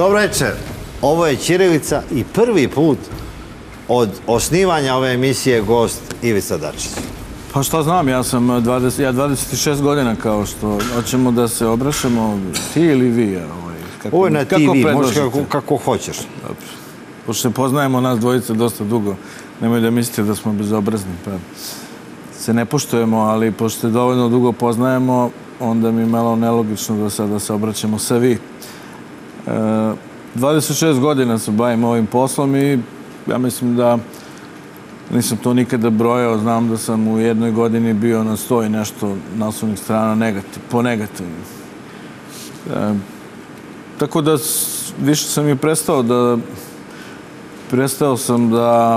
Dobro večer. Ovo je Ćirilica i prvi put od osnivanja ove emisije gost Ivica Dačić. Pa šta znam, ja sam 26 godina kao što hoćemo da se obraćamo ti ili vi. Ovo je na TV, možeš kako hoćeš. Dobro. Pošto se poznajemo nas dvojice dosta dugo, nemoj da mislite da smo bezobrazni, pa se ne poštujemo, ali pošto se dovoljno dugo poznajemo, onda mi je malo nelogično da sada se obraćamo sa vi. 26 godina se bavim ovim poslom i ja mislim da nisam to nikada brojao. Znam da sam u jednoj godini bio na 100 i nešto naslovnih strana po negativnim. Tako da više sam i prestao sam da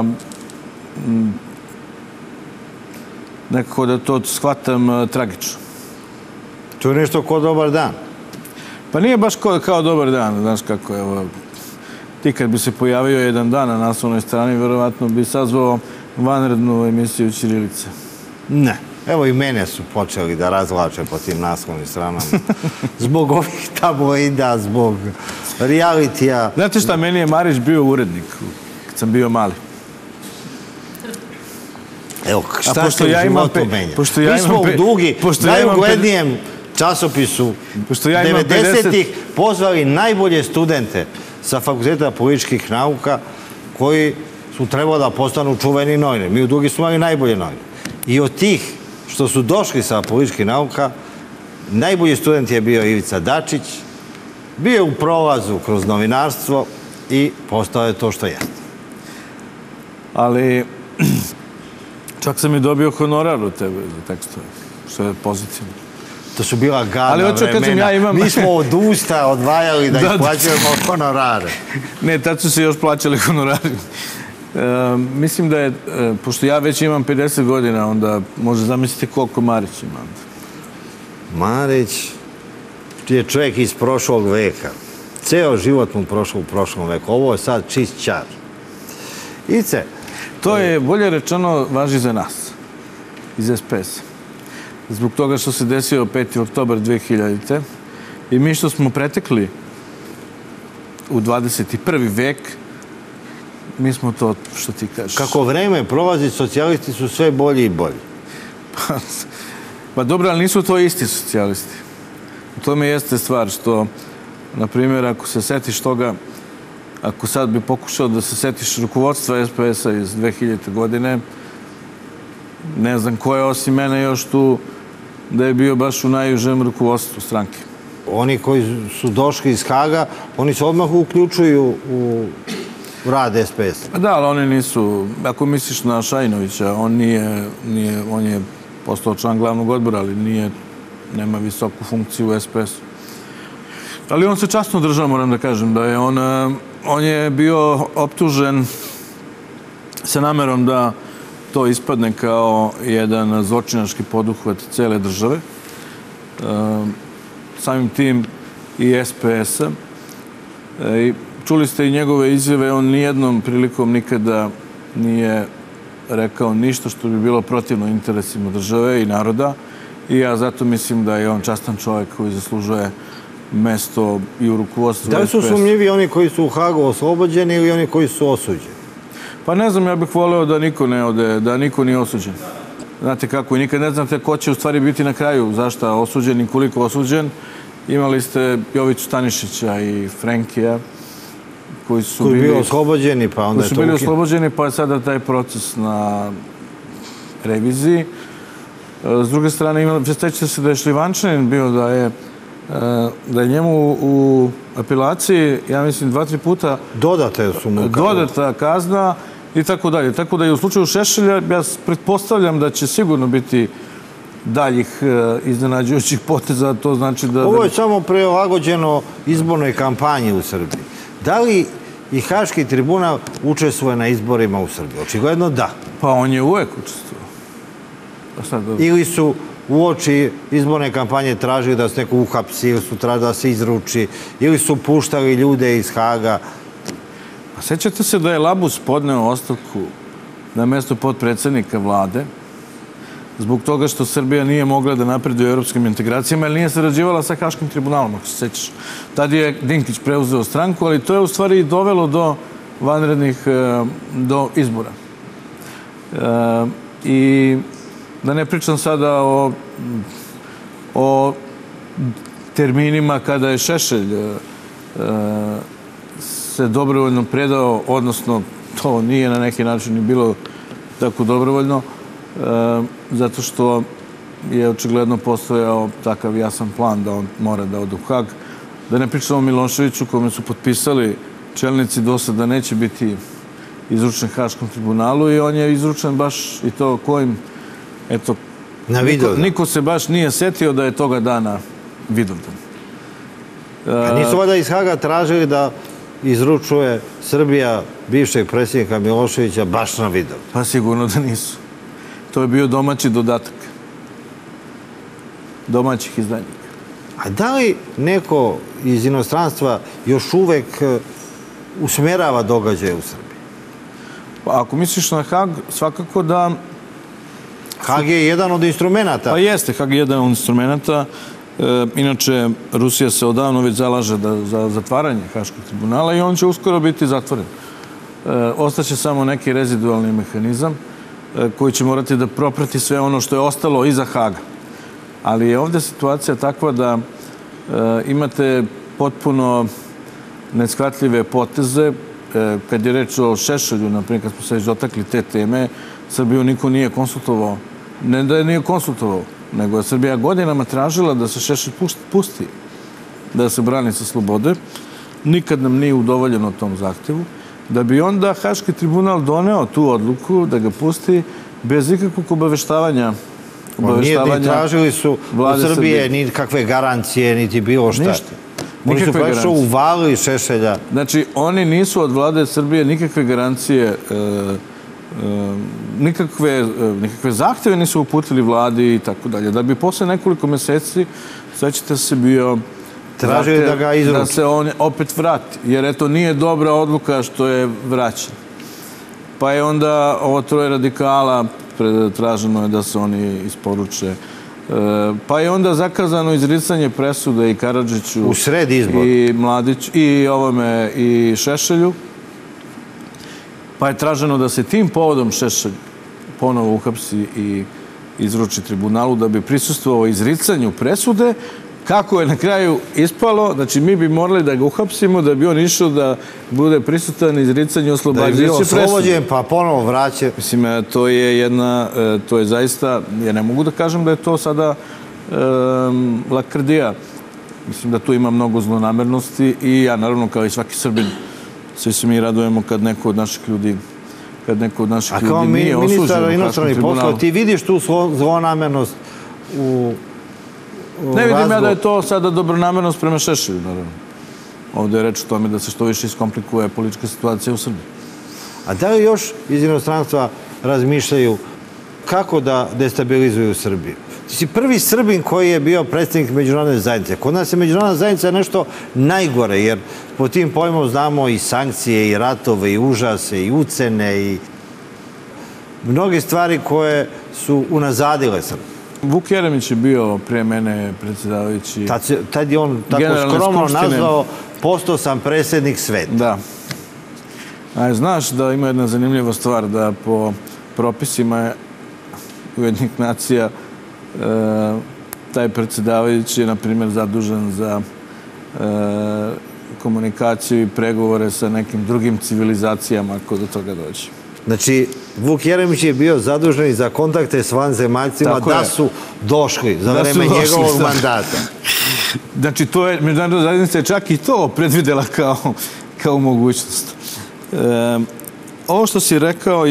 nekako da to shvatam tragično. To je nešto kao dobar dan. Pa nije baš kao dobar dan, znaš kako je. Ti kad bi se pojavio jedan dan na naslovnoj strani, verovatno bi sazvao vanrednu emisiju Ćirilice. Ne. Evo i mene su počeli da razvlače po tim naslovnim stranama. Zbog ovih tabloida, zbog realitija. Znate šta, meni je Marić bio urednik kad sam bio mali. Evo, šta se u životu menja? Mi smo u Dugi, najuglednijem časopisu 90-ih pozvali najbolje studente sa Fakulteta političkih nauka koji su trebali da postanu čuveni novinari. Mi u Dugi smo imali najbolje novinare. I od tih što su došli sa političkih nauka, najbolji student je bio Ivica Dačić, bio je u prolazu kroz novinarstvo i postao je to što jeste. Ali čak sam i dobio honorar od tebe za tekstove, što je pozitivno. To su bila gadna vremena. Mi smo od usta odvajali da isplaćujemo honorare. Ne, tad su se još plaćali honorari. Mislim da je, pošto ja već imam 50 godina, onda može zamisliti koliko Marić ima. Marić je čovjek iz prošlog veka. Ceo život mu prošao u prošlom veku. Ovo je sad čist čar. Ice. To je, bolje rečeno, važi za nas, iz SPS. Zbog toga što se desio 5. oktobar 2000. I mi što smo pretekli u 21. vek, mi smo to što ti kažeš. Kako vreme prolazi, socijalisti su sve bolji i bolji. Pa dobro, ali nisu to isti socijalisti. U tome jeste stvar što, na primjer, ako se setiš toga, ako sad bi pokušao da se setiš rukovodstva SPS-a iz 2000. godine, ne znam ko je osim mene još tu da je bio baš u najužem rukovodstvu stranke. Oni koji su došli iz Haga, oni se odmah uključuju u rad SPS-a. Da, ali oni nisu, ako misliš na Šajinovića, on je postao član glavnog odbora, ali nema visoku funkciju u SPS-u. Ali on se časno držao, moram da kažem, da je on je bio optužen sa namerom da to ispadne kao jedan zločinački poduhvat cele države, samim tim i SPS-a. Čuli ste i njegove izjave, on nijednom prilikom nikada nije rekao ništa što bi bilo protivno interesima države i naroda i ja zato mislim da je on častan čovjek koji zaslužuje mesto i u rukovodstvu SPS. Da li su sumnjivi oni koji su u Hagu oslobođeni ili oni koji su osuđeni? Pa ne znam, ja bih voleo da niko ne ode, da niko nije osuđen. Znate kako, i nikad ne znate ko će u stvari biti na kraju, zašta osuđen i koliko osuđen. Imali ste Jovicu Stanišića i Frenkija, koji su bili oslobođeni, pa onda je to bili oslobođeni, pa je sada taj proces na reviziji. S druge strane, sećate se da je Šljivančanin bio da je njemu u apelaciji, ja mislim, 2-3 puta dodata kazna i tako dalje. Tako da je u slučaju Šešelja, ja pretpostavljam da će sigurno biti daljih iznenađujućih poteza, to znači da... Ovo je samo prilagođeno izbornoj kampanji u Srbiji. Da li i Haški tribunal učestvuje na izborima u Srbiji? Očigledno da. Pa on je uvek učestvovao. Ili su uoči izborne kampanje tražili da se neko uhapsi, ili su tražili da se izruči, ili su puštali ljude iz Haga. A sećate se da je Labus podneo ostavku na mesto potpredsednika vlade zbog toga što Srbija nije mogla da napreduje u evropskim integracijama, jer nije sarađivala sa Haškim tribunalom, ako se sećaš. Tad je Dinkić preuzeo stranku, ali to je u stvari dovelo do vanrednih, do izbora. I da ne pričam sada o terminima kada je Šešelj se dobrovoljno predao, odnosno to nije na neki način ni bilo tako dobrovoljno, zato što je očigledno postojao takav jasan plan da on mora da ode u Hag. Da ne pričamo o Miloševiću, kome su potpisali čelnici DOS-a da neće biti izručen Haškom tribunalu i on je izručen baš i to kojim, eto, niko se baš nije setio da je toga dana Vidovdan. A nisu valjda iz Haga tražili da izručuje Srbija bivšeg predsjednika Miloševića baš na Vidovdan? Pa sigurno da nisu. To je bio domaći dodatak. Domaćih izdajnika. A da li neko iz inostranstva još uvek usmjerava događaje u Srbiji? Pa ako misliš na Hag, svakako da... Hag je jedan od instrumenta. Pa jeste, Hag je jedan od instrumenta. Inače, Rusija se odavno već zalaže za zatvaranje Haškog tribunala i on će uskoro biti zatvoren. Ostaće samo neki rezidualni mehanizam koji će morati da proprati sve ono što je ostalo iza Haga. Ali je ovdje situacija takva da imate potpuno neshvatljive poteze. Kad je reč o Šešelju, naprimjer, kad smo se već dotakli te teme, Srbiju niko nije konsultovao. Ne da je nije konsultovao, nego je Srbija godinama tražila da se Šešelj pusti, da se brani sa slobode. Nikad nam nije udovoljeno tom zahtevu. Da bi onda Haški tribunal doneo tu odluku da ga pusti bez ikakvog obaveštavanja. Ni tražili su od Srbije nikakve garancije, niti bilo šta. Ništa. Oni su prešao uvalili Šešelja. Znači, oni nisu od vlade Srbije nikakve garancije, nikakve zahteve nisu uputili vladi i tako dalje. Da bi posle nekoliko meseci, sećate se, bio tražili da ga izruči. Da se on opet vrati. Jer eto, nije dobra odluka što je vraćen. Pa je onda ovo troje radikala traženo je da se oni isporuče. Pa je onda zakazano izricanje presude i Karadžiću u sred izbora i Mladiću i ovome i Šešelju. Pa je traženo da se tim povodom Šešelj ponovo uhapsi i izruči tribunalu da bi prisustvovao izricanju presude. Kako je na kraju ispalo, znači mi bi morali da ga uhapsimo da bi on išao da bude prisutan izricanju oslobađajuće presude. Da je bio oslobođen pa ponovo vraća. Mislim, to je zaista, ja ne mogu da kažem da je to sada lakrdija. Mislim da tu ima mnogo zlonamernosti i ja, naravno, kao i svaki Srbin, svi se mi radujemo kad neko od naših ljudi nije osuđen. A kao ministar inostranih poslova, ti vidiš tu zlonamernost u ne vidim ja da je to sada dobronamernost prema Šešelju, naravno. Ovdje je reč o tome da se što više iskomplikuje politička situacija u Srbiji. A da li još iz inostranstva razmišljaju kako da destabilizuju Srbiju? Ti si prvi Srbin koji je bio predsjednik međunarodne zajednice. Kod nas je međunarodna zajednica nešto najgore, jer po tim pojmom znamo i sankcije, i ratove, i užase, i ucene, i mnoge stvari koje su unazadile Srbiju. Vuk Jeremić je bio prije mene predsjedavajući. Tad je on tako skromno nazvao, postao sam predsjednik sveta. Da. Znaš da ima jedna zanimljiva stvar, da po propisima Ujedinjenih nacija taj predsjedavajući je, na primjer, zadužen za komunikaciju i pregovore sa nekim drugim civilizacijama ako do toga dođe. Znači, Vuk Jeremić je bio zadužen za kontakte s vanzemaljcima da su došli za vreme njegovog mandata. Znači, međunarodna zajednica je čak i to predvidela kao mogućnost. Ovo što si rekao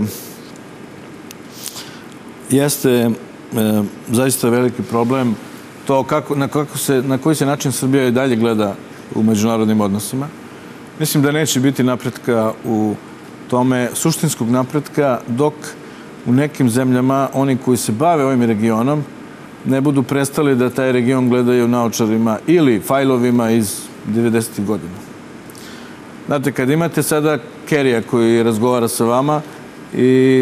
jeste zaista veliki problem. To na koji se način Srbija i dalje gleda u međunarodnim odnosima. Mislim da neće biti napretka u tome, suštinskog napretka, dok u nekim zemljama oni koji se bave ovim regionom ne budu prestali da taj region gledaju naočarima ili fajlovima iz 90. godina. Znate, kad imate sada Kerija koji razgovara sa vama i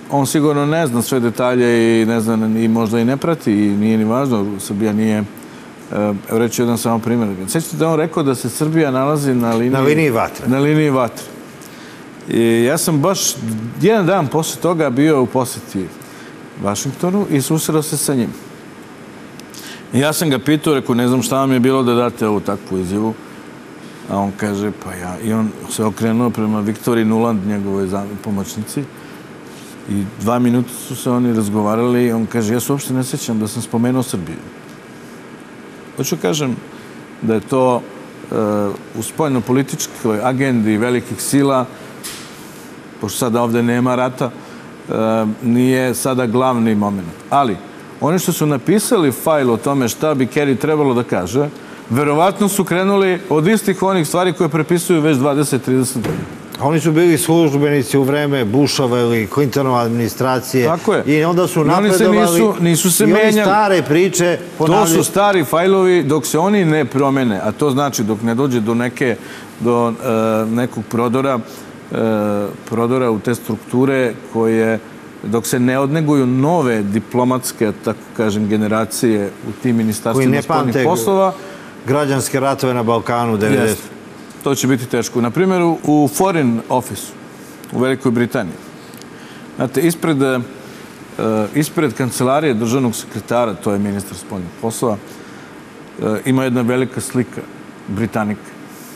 on sigurno ne zna sve detalje i ne zna, i možda i ne prati i nije ni važno. Srbija nije, evo reći jedan samo primjer. Sjećate da on rekao da se Srbija nalazi na liniji vatre. Na liniji vatre. I ja sam baš jedan dan posle toga bio u posjeti Vašingtonu i susreo se sa njim. I ja sam ga pitao, rekao, ne znam šta vam je bilo da date ovu takvu izjavu. A on kaže, pa ja. I on se okrenuo prema Viktoriji Nuland, njegovoj pomoćnici. I 2 minuta su se oni razgovarali i on kaže, ja se uopšte ne sjećam da sam spomenuo Srbiju. Hoću kažem da je to u spoljno-političkoj agendi velikih sila, pošto sada ovde nema rata, nije sada glavni moment. Ali, oni što su napisali fajl o tome šta bi Kerry trebalo da kaže, verovatno su krenuli od istih onih stvari koje prepisuju već 20-30 godina. Oni su bili službenici u vreme Bushove ili Clintonova administracije. Tako je. I onda su napredovali. Nisu se menjali. I oni stare priče ponavljaju. To su stari fajlovi dok se oni ne promene. A to znači dok ne dođe do nekog prodora u te strukture koje, dok se ne odneguju nove diplomatske, tako kažem, generacije u tim ministarstvima spoljnih poslova. Građanske ratove na Balkanu 90. To će biti teško. Na primjer, u Foreign Office u Velikoj Britaniji. Znate, ispred kancelarije državnog sekretara, to je ministar spoljnih poslova, ima jedna velika slika Britanika.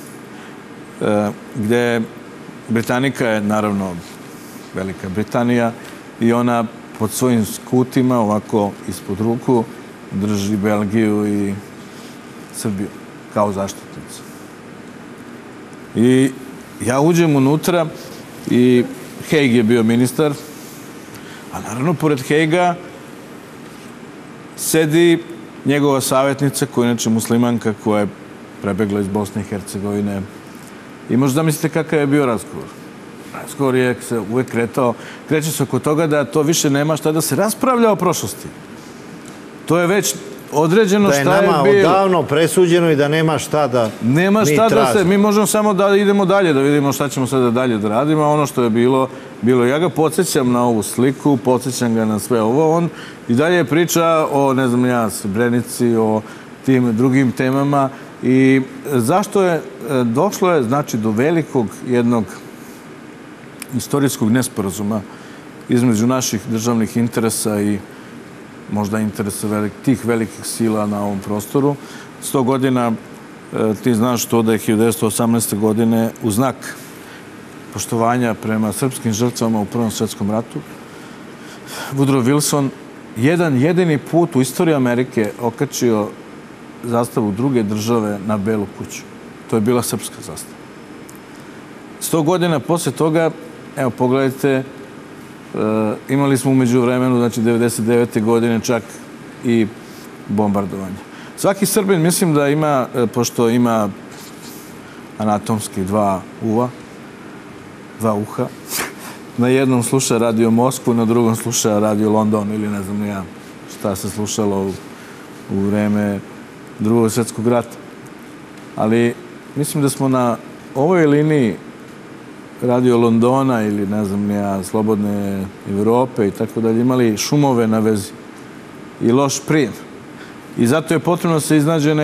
Gde Britanika je, naravno, Velika Britanija i ona pod svojim skutima, ovako ispod ruku, drži Belgiju i Srbiju kao zaštitnicu. I ja uđem unutra i Haig je bio ministar, a naravno, pored Haiga sedi njegova savjetnica, koja je inače muslimanka, koja je prebegla iz Bosne i Hercegovine. I možda mislite kakav je bio razgovor. Razgovor je se uvek kreće se oko toga da to više nema šta da se raspravlja o prošlosti. To je već određeno šta je bilo. Da je nama odavno presuđeno i da nema šta da mi tražimo. Mi možemo samo da idemo dalje, da vidimo šta ćemo sada dalje da radimo. Ono što je bilo. Ja ga podsjećam na ovu sliku, podsjećam ga na sve ovo. On i dalje priča o, ne znam ja, Srebrenici, o tim drugim temama. I zašto je došlo je, znači, do velikog jednog istorijskog nesporazuma između naših državnih interesa i možda interesa tih velikih sila na ovom prostoru. 100 godina, ti znaš to da je 1918. godine u znak poštovanja prema srpskim žrtvama u Prvom svjetskom ratu, Woodrow Wilson jedan jedini put u istoriji Amerike okačio zastavu druge države na Belu kuću. To je bila srpska zastava. 100 godina posle toga, evo pogledajte, imali smo umeđu vremenu, znači 99. godine čak i bombardovanje. Svaki Srbin, mislim da ima, pošto ima anatomski dva uha, na jednom sluša Radio Moskvu, na drugom sluša Radio London ili ne znam ja šta se slušalo u vreme Drugog svjetskog rata. Ali mislim da smo na ovoj liniji Radio Londona ili ne znam ja, Slobodne Evrope i tako dalje imali šumove na vezi i loš prijem. I zato je potrebno da se iznađu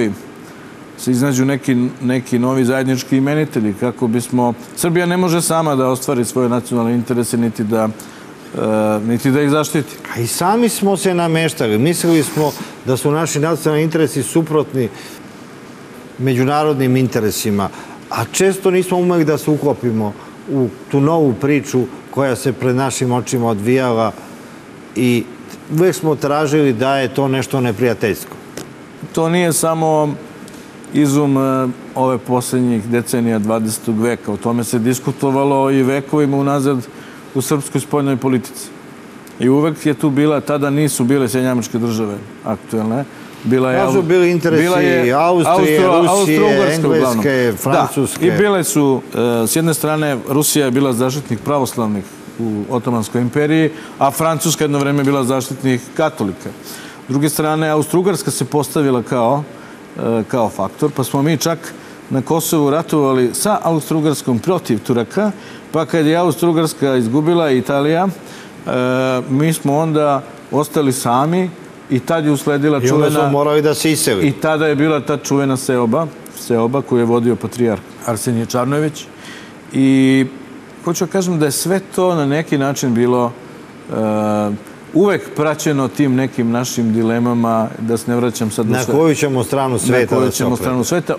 neki novi zajednički imenitelji kako bismo... Srbija ne može sama da ostvari svoje nacionalne interese niti da ih zaštiti. A i sami smo se nameštali. Mislili smo da su naši nacionalni interesi suprotni međunarodnim interesima, a često nismo umeli da se uklopimo u tu novu priču koja se pred našim očima odvijala i uvek smo tražili da je to nešto neprijateljsko. To nije samo izum ove posljednjih decenija 20. veka. O tome se diskutovalo i vekovima unazad u srpskoj spoljnoj politici. I uvek je tu bila, tada nisu bile Sjedinjene Američke Države aktuelne. Da su bili interesi Austrije, Rusije, Engleske, Francuske. I bile su, s jedne strane, Rusija je bila zaštitnik pravoslavnih u Otomanskoj imperiji, a Francuska jedno vreme je bila zaštitnik katolika. S druge strane, Austro-Ugarska se postavila kao faktor, pa smo mi čak na Kosovu ratovali sa Austro-Ugarskom protiv Turaka, pa kad je Austro-Ugarska izgubila Italija, mi smo onda ostali sami i tad je usledila čuvena... I onda smo morali da se iseli. I tada je bila ta čuvena seoba koju je vodio patrijarh Arsenije Čarnojević. I hoću da kažem da je sve to na neki način bilo uvek praćeno tim nekim našim dilemama, da se ne vraćam sad... Na koju ćemo stranu sveta? Na koju ćemo stranu sveta,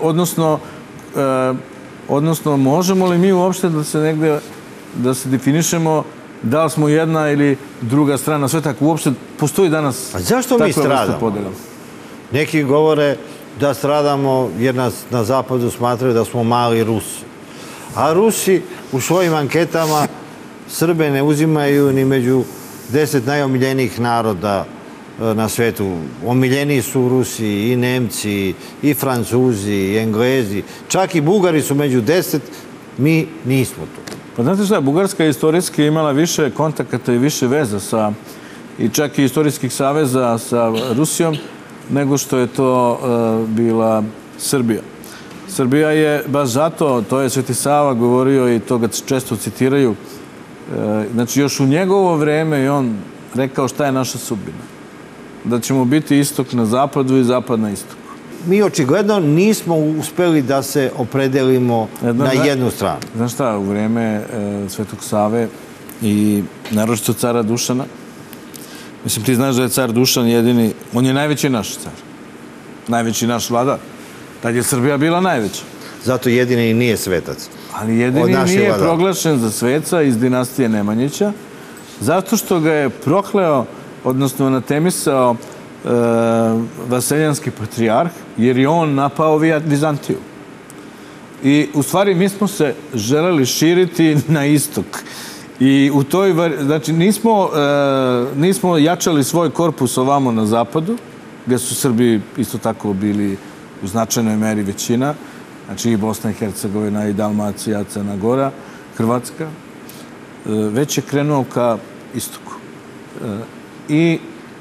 odnosno možemo li mi uopšte da se negde, da se definišemo da li smo jedna ili druga strana sveta, ako uopšte postoji danas... A zašto mi stradamo? Neki govore da stradamo jer nas na zapadu smatraju da smo mali Rusi. A Rusi u svojim anketama Srbe ne uzimaju ni među 10 najomiljenijih naroda na svetu. Omiljeniji su Rusi, i Nemci, i Francuzi, i Englezi. Čak i Bugari su među 10, mi nismo tu. Pa znate šta, Bugarska je istorijski imala više kontakata i više veza sa, i čak i istorijskih saveza sa Rusijom, nego što je to bila Srbija. Srbija je, baš zato, to je Sveti Sava govorio i to ga često citiraju, znači još u njegovo vreme je on rekao šta je naša sudbina. Da ćemo biti istok na zapadu i zapad na istoku. Mi očigledno nismo uspeli da se opredelimo na jednu stranu. Znaš šta, u vreme Svetog Save i naročito cara Dušana, mislim, ti znaš da je car Dušan jedini, on je najveći naš car. Najveći naš vladar. Tad je Srbija bila najveća. Zato jedini nije svetac. Ali jedini nije proglašen za sveca iz dinastije Nemanjića, zato što ga je prokleo, odnosno anatemisao vaseljanski patrijarh, jer je on napao Vizantiju. I u stvari mi smo se želeli širiti na istok. I u toj, znači nismo jačali svoj korpus ovamo na zapadu, gdje su Srbi isto tako bili u značajnoj meri većina, znači i Bosna i Hercegovina, i Dalmacija, Crna Gora, Hrvatska, već je krenuo ka istoku. I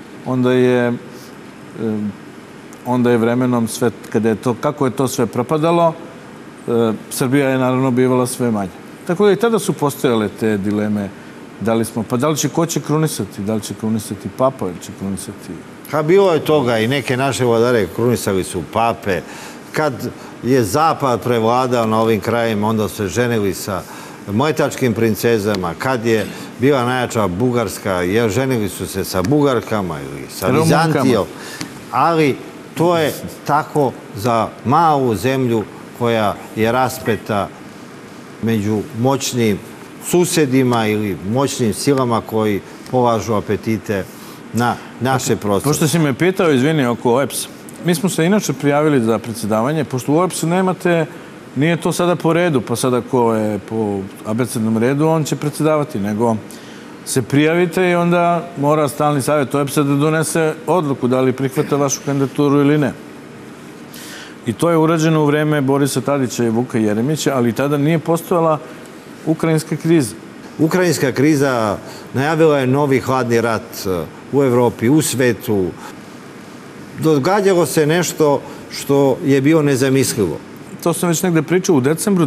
onda je vremenom sve, kada je to, kako je to sve propadalo, Srbija je naravno bivala sve manje. Tako da i tada su postojale te dileme, da li će ko će krunisati, da li će krunisati papa ili će krunisati... Bilo je toga i neke naše vladare krunisali su pape. Kad je zapad prevladao na ovim krajima, onda se ženili sa mletačkim princezama. Kad je bila najjača Bugarska, ženili su se sa Bugarkama ili sa Vizantijom. Ali to je tako za malu zemlju koja je raspeta među moćnim susedima ili moćnim silama koji polažu apetite na naše prostore. Pošto si me pitao, izvini, oko OEBS-a. Mi smo se inače prijavili za predsjedavanje, pošto u OEBS-u nemate, nije to sada po redu, pa sada ko je po abecednom redu, on će predsjedavati, nego se prijavite i onda mora stalni savjet OEBS-a da donese odluku da li prihvata vašu kandidaturu ili ne. I to je urađeno u vreme Borisa Tadića i Vuka Jeremića, ali tada nije postojala ukrajinska kriza. Ukrajinska kriza najavila je novi hladni rat u Evropi, u svetu. Događalo se nešto što je bilo nezamislivo. To sam već negde pričao u decembru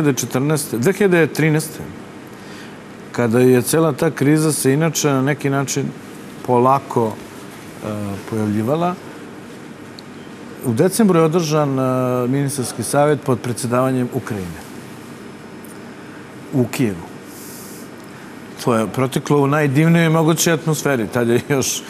2013. Kada je cela ta kriza se inače na neki način polako pojavljivala. U decembru je održan ministarski savjet pod predsjedavanjem Ukrajine u Kijevu. To je proteklo u najdivnijoj mogućoj atmosferi. Tad je još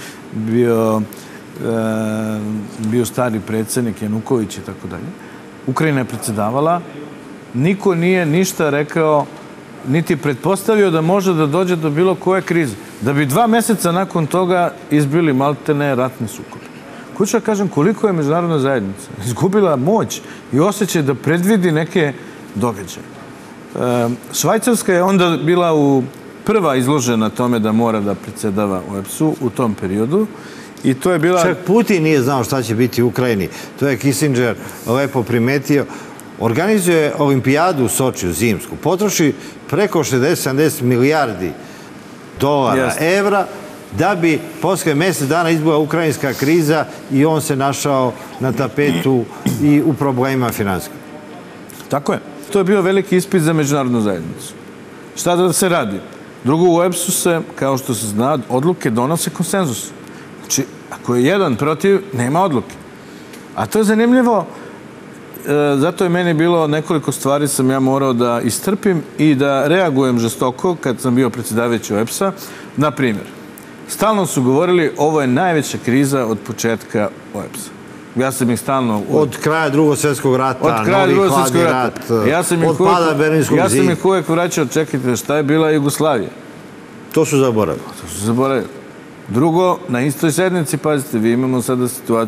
bio stari predsjednik Januković i tako dalje. Ukrajina je predsjedavala. Niko nije ništa rekao, niti pretpostavio da može da dođe do bilo koje krize. Da bi 2 mjeseca nakon toga izbili maltene ratni sukobi. Hoću da kažem koliko je međunarodna zajednica izgubila moć i osjećaj da predvidi neke događaje. Švajcarska je onda bila prva izložena tome da mora da predsjedava OEBS-u u tom periodu. I to je bila... Čak Putin nije znao šta će biti u Ukrajini. To je Kissinger lepo primetio. Organizuje olimpijadu u Sočiju, zimsku. Potroši preko 60-70 milijardi dolara, evra, da bi posle mjesec dana izbila ukrajinska kriza i on se našao na tapetu i u problemima finansijskih. Tako je. To je bio veliki ispit za međunarodnu zajednicu. Šta da se radi? Drugo, u OEBS-u se, kao što se zna, odluke donose konsenzus. Znači, ako je jedan protiv, nema odluke. A to je zanimljivo, zato je meni bilo nekoliko stvari sam ja morao da istrpim i da reagujem žestoko kad sam bio predsjedavajući OEBS-a. Na primjer, stalno su govorili ovo je najveća kriza od početka OEBS-a. Ja sam ih stalno... Od kraja Drugog svjetskog rata, novi hladni rat, od pada Berlinskog zida. Ja sam ih uvek vraćao, čekajte, šta je bila Jugoslavija? To su zaboravili. To su zaboravili. Drugo, na istoj sednici, pazite, mi imamo sada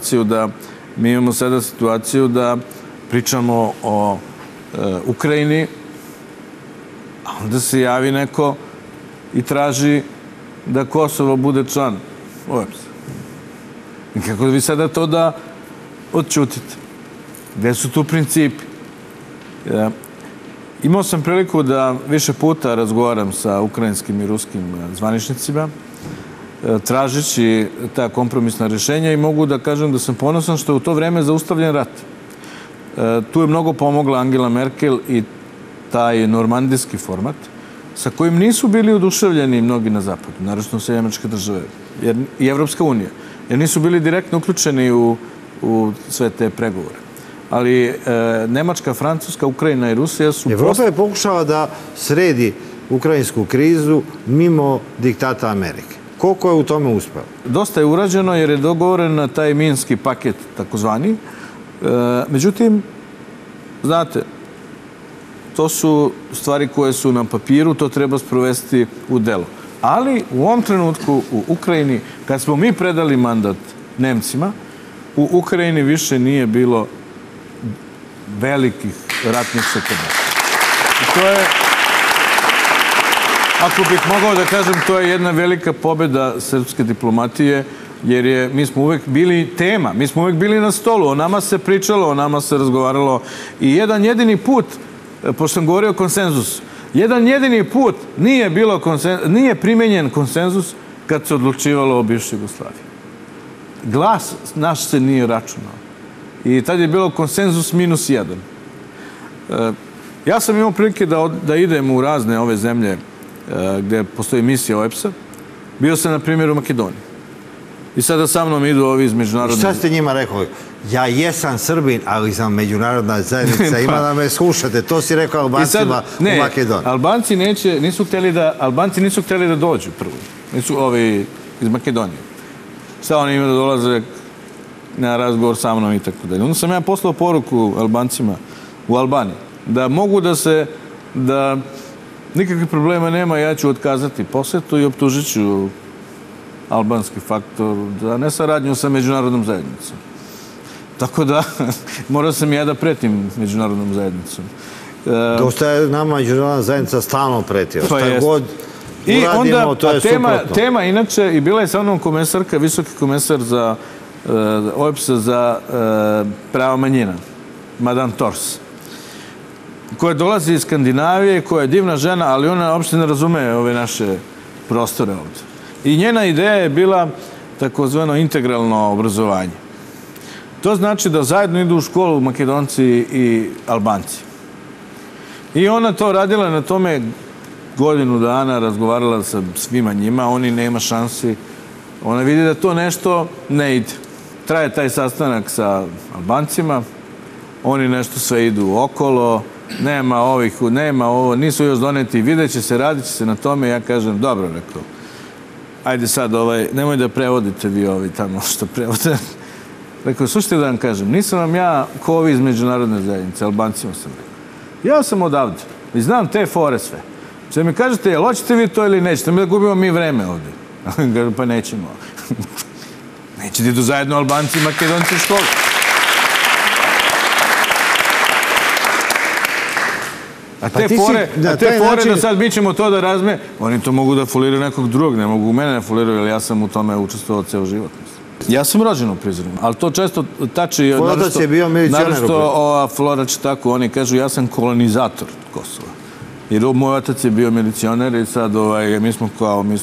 situaciju da pričamo o Ukrajini, a onda se javi neko i traži da Kosovo bude član OEBS-a. I kako vi sada to da odćutite? Gde su tu principi? Imao sam priliku da više puta razgovaram sa ukrajinskim i ruskim zvaničnicima, tražeći ta kompromisna rješenja i mogu da kažem da sam ponosan što je u to vreme zaustavljen rat. Tu je mnogo pomogla Angela Merkel i taj normandijski format, sa kojim nisu bili oduševljeni mnogi na zapadu, naravno Sjedinjene Američke Države i Evropska unija, jer nisu bili direktno uključeni u sve te pregovore. Ali Nemačka, Francuska, Ukrajina i Rusija su... Evropa je pokušala da sredi ukrajinsku krizu mimo diktata Amerike. Koliko je u tome uspelo? Dosta je urađeno jer je dogovoren na taj minski paket, takozvani. Međutim, znate, to su stvari koje su na papiru, to treba sprovesti u delo. Ali u ovom trenutku u Ukrajini, kad smo mi predali mandat Nemcima, u Ukrajini više nije bilo velikih ratnih sukoba. I to je, ako bih mogao da kažem, to je jedna velika pobjeda srpske diplomatije, jer mi smo uvek bili tema, mi smo uvek bili na stolu, o nama se pričalo, o nama se razgovaralo i jedan jedini put, pošto sam govorio o konsenzusu, jedan jedini put nije primenjen konsenzus kad se odlučivalo o bivšoj Jugoslaviji. Glas naš se nije računao. I tad je bilo konsenzus -1. Ja sam imao prilike da idem u razne ove zemlje gde postoji misija OEBS-a. Bio sam, na primjer, u Makedoniji. I sada sa mnom idu ovi iz međunarodne... Šta ste njima rekli? Ja jesam Srbin, ali sam međunarodna zajednica, ima da me slušate. To si rekao Albancima u Makedoniji. Albanci nisu htjeli da dođu prvo. Nisu ovi iz Makedonije. Sada oni imaju da dolaze na razgovor sa mnom i tako dalje. Onda sam ja poslao poruku Albancima u Albaniji da mogu da nikakvih problema nema, ja ću otkazati posjetu i optužit ću albanski faktor za nesaradnju sa međunarodnom zajednicom. Tako da morao sam ja da pretim međunarodnom zajednicom. Dosta je nama međunarodna zajednica stalno pretila. Šta god uradimo, to je suprotno. Tema, inače, i bila je sa mnom komesarka, visoki komesar za OEBS-a za prava manjina, Madame Tors, koja dolazi iz Skandinavije, koja je divna žena, ali ona uopšte ne razume ove naše prostore ovdje. I njena ideja je bila takozvano integralno obrazovanje. To znači da zajedno idu u školu Makedonci i Albanci. I ona to radila na tome godinu dana, razgovarala sa svima njima, oni nema šansi. Ona vidi da to nešto ne ide. Traje taj sastanak sa Albancima, oni nešto sve idu okolo, nema ovih, nema ovo, nisu još doneti, vidjet će se, radit će se na tome. Ja kažem, dobro, rekao, ajde sad, nemoj da prevodite vi ovi tamo što prevode. Rekao, slušajte da vam kažem, nisam vam ja ko ovi iz međunarodne zajednice, Albancima sam rekao. Ja sam odavde i znam te fore sve. Sve mi kažete, jel hoćete vi to ili nećete? Mi da gubimo mi vreme ovdje. Pa nećemo. Nećete idu zajedno Albanci i Makedonci u školu. A te fore da sad mi ćemo to da razme, oni to mogu da foliraju nekog drugog, ne mogu mene ne foliraju, jer ja sam u tome učestvovao ceo život. Ja sam rođen u Prizrenu, ali to često tači... Tvoj otac je bio milicijaner. Naravno, ova Flora će tako, oni kažu, ja sam kolonizator Kosova. Jer moj otac je bio milicioner i sad mi smo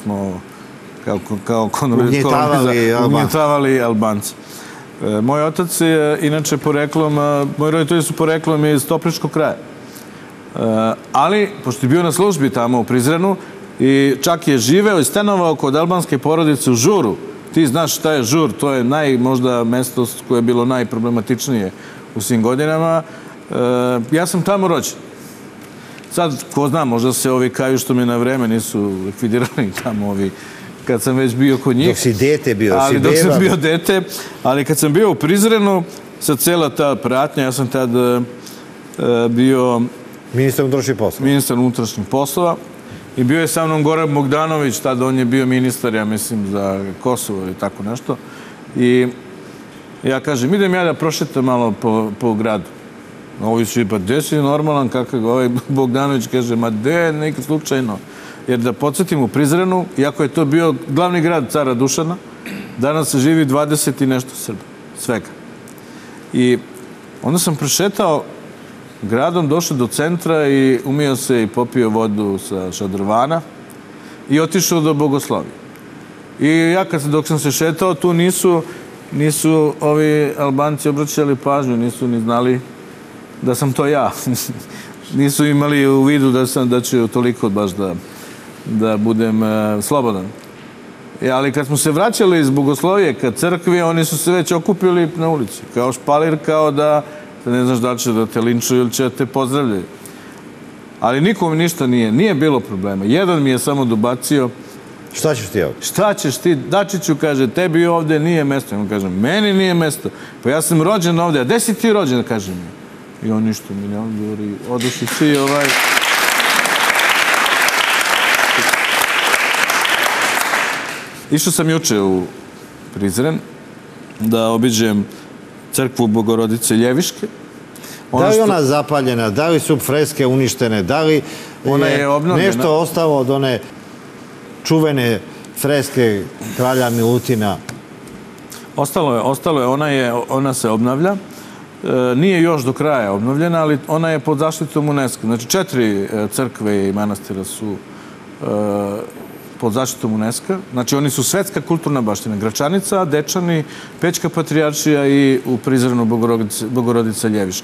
kao ugnjetavali Albanci. Moj otac je inače poreklom, moji roditelji su poreklom iz Topličkog kraja. Ali, pošto je bio na službi tamo u Prizrenu, I čak je živeo i stanovao kod albanske porodice u Žuru. Ti znaš šta je Žur, to je možda mesto koje je bilo najproblematičnije u svim godinama. Ja sam tamo rođen. Sad, ko zna, možda se ovi kaju što mi na vreme nisu likvidirali tamo ovi, kad sam već bio kod njih. Dok si dete bio, si beba. Dok sam bio dete, ali kad sam bio u Prizrenu, sa cela ta pratnja, ja sam tad bio ministar unutrašnjih poslova i bio je sa mnom Goran Bogdanović, tada on je bio ministar, ja mislim, za Kosovo ili tako nešto. I ja kažem, idem ja da prošetam malo po gradu. Ovi svi, pa gde si normalan, kakav ovaj Bogdanović kaže, ma gde, nekad slučajno. Jer da podsjetim u Prizrenu, iako je to bio glavni grad cara Dušana, danas se živi 20 i nešto Srba, svega. I onda sam prošetao gradom, došao do centra i umio se i popio vodu sa šadrvana i otišao do Bogoslavije. I ja dok sam se šetao, tu nisu ovi Albanci obraćali pažnju, nisu ni znali da sam to ja. Nisu imali u vidu da ću toliko baš da budem slobodan. Ali kad smo se vraćali iz Bogoslovije ka crkvi, oni su se već okupili na ulici. Kao špalir, kao da ne znaš da li će da te linčuju ili će da te pozdravljaju. Ali nikom ništa nije bilo problema. Jedan mi je samo dobacio. Šta ćeš ti ovdje? Šta ćeš ti? Dačiću kaže, tebi ovdje nije mesto. Ja mu kažem, meni nije mesto. Pa ja sam rođen ovdje. A gde si ti rođen? Kaže mi. I on ništa mi ne odgovori. Oduši svi Išao sam juče u Prizren da obiđem crkvu Bogorodice Ljeviške. Da li ona zapaljena, da li su freske uništene, da li je nešto ostalo od one čuvene freske kralja Milutina? Ostalo je, ona se obnavlja. Nije još do kraja obnovljena, ali ona je pod zaštitom UNESCO. Znači 4 crkve i manastira su pod zaštitom UNESCO. Znači oni su svetska kulturna baština. Gračanica, Dečani, Pećka patrijaršija i u Prizrenu Bogorodica Ljeviška.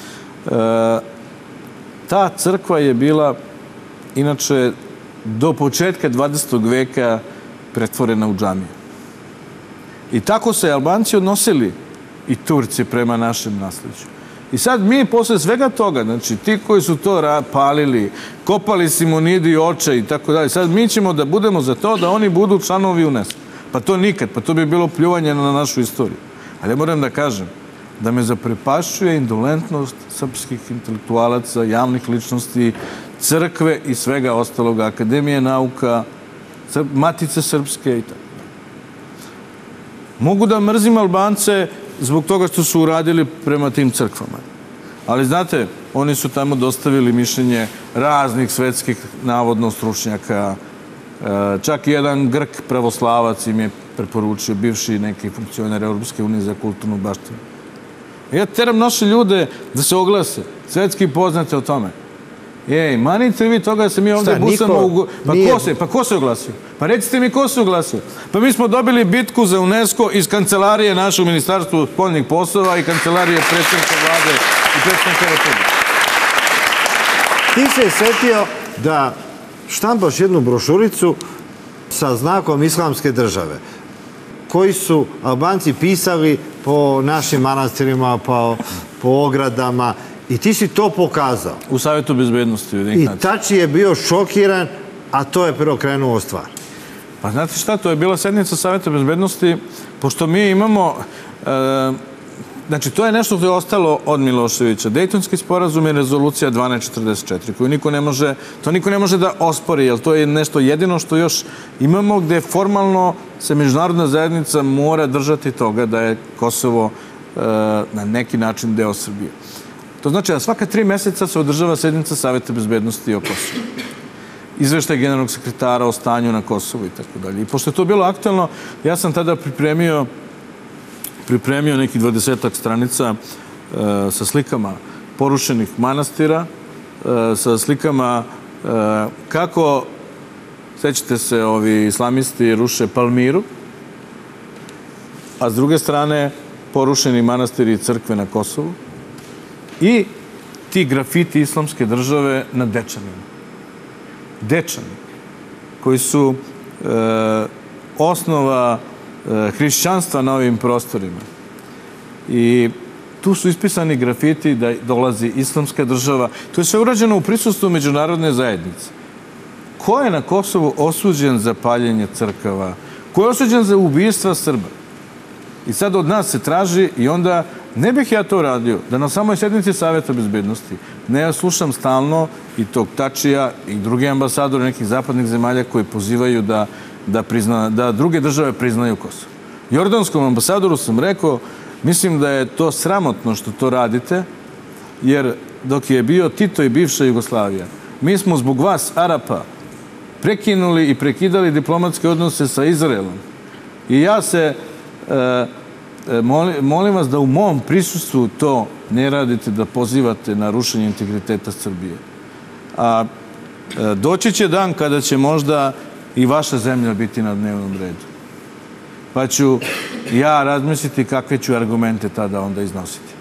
Ta crkva je bila, inače, do početka 20. veka pretvorena u džamiju. I tako se Albanci odnosili i Turci prema našem nasleđu. I sad mi posle svega toga, znači ti koji su to palili, kopali Simonidi oče i tako dalje, sad mi ćemo da budemo za to da oni budu članovi UNESCO. Pa to nikad, pa to bi bilo pljuvanje na našu istoriju. Ali ja moram da kažem da me zaprepašćuje indolentnost srpskih intelektualaca, javnih ličnosti, crkve i svega ostaloga, Akademije nauka, Matice srpske i tako. Mogu da mrzim Albance zbog toga što su uradili prema tim crkvama. Ali znate, oni su tamo dostavili mišljenje raznih svetskih, navodno, stručnjaka. Čak i jedan Grk pravoslavac im je preporučio, bivši neki funkcioner Europske unije za kulturnu baštinu. Ja teram naše ljude da se oglase, svetski poznate o tome. Manite vi toga da se mi ovdje busamo... Pa ko se oglasio? Pa recite mi ko se oglasio? Pa mi smo dobili bitku za UNESCO iz kancelarije naše u Ministarstvu spoljnih poslova i kancelarije predsjednika vlade i predsjednika Republike. Ti se setio da štampaš jednu brošuricu sa znakom Islamske države, koji su Albanci pisali po našim manastirima, po ogradama, i ti si to pokazao. U Savjetu bezbednosti. I Tači je bio šokiran, a to je preokrenuo stvar. Pa znate šta, to je bila sednica Savjeta bezbednosti, pošto mi imamo... Znači, to je nešto što je ostalo od Miloševića. Dejtonski sporazum je rezolucija 1244, koju niko ne može da ospori, jer to je nešto jedino što još imamo gde formalno se međunarodna zajednica mora držati toga da je Kosovo na neki način deo Srbije. To znači da svaka 3 meseca se održava sednica Savjeta bezbednosti o Kosovu. Izveštaj generalnog sekretara o stanju na Kosovu i tako dalje. I pošto je to bilo aktualno, ja sam tada pripremio nekih 20 stranica sa slikama porušenih manastira, sa slikama kako, sećate se, ovi islamisti ruše Palmiru, a s druge strane porušeni manastiri i crkve na Kosovu i ti grafiti islamske države na Dečanima. Dečani. koji su osnova hrišćanstva na ovim prostorima. I tu su ispisani grafiti da dolazi islamska država. To je sve urađeno u prisustvu međunarodne zajednice. Ko je na Kosovu osuđen za paljenje crkava? Ko je osuđen za ubistva Srba? I sad od nas se traži i onda ne bih ja to radio, da na samoj sjednici Saveta bezbednosti ne ja slušam stalno i tog Tačija i drugi ambasadori nekih zapadnih zemalja koji pozivaju da druge države priznaju Kosovo. Jordanskom ambasadoru sam rekao, mislim da je to sramotno što to radite, jer dok je bio Tito i bivša Jugoslavija, mi smo zbog vas, Arapa, prekinuli i prekidali diplomatske odnose sa Izraelom. I ja se molim vas da u mom prisustvu to ne radite, da pozivate na rušenje integriteta Srbije. A doći će dan kada će možda i vaša zemlja biti na dnevnom redu. Pa ću ja razmisliti kakve ću argumente tada onda iznositi.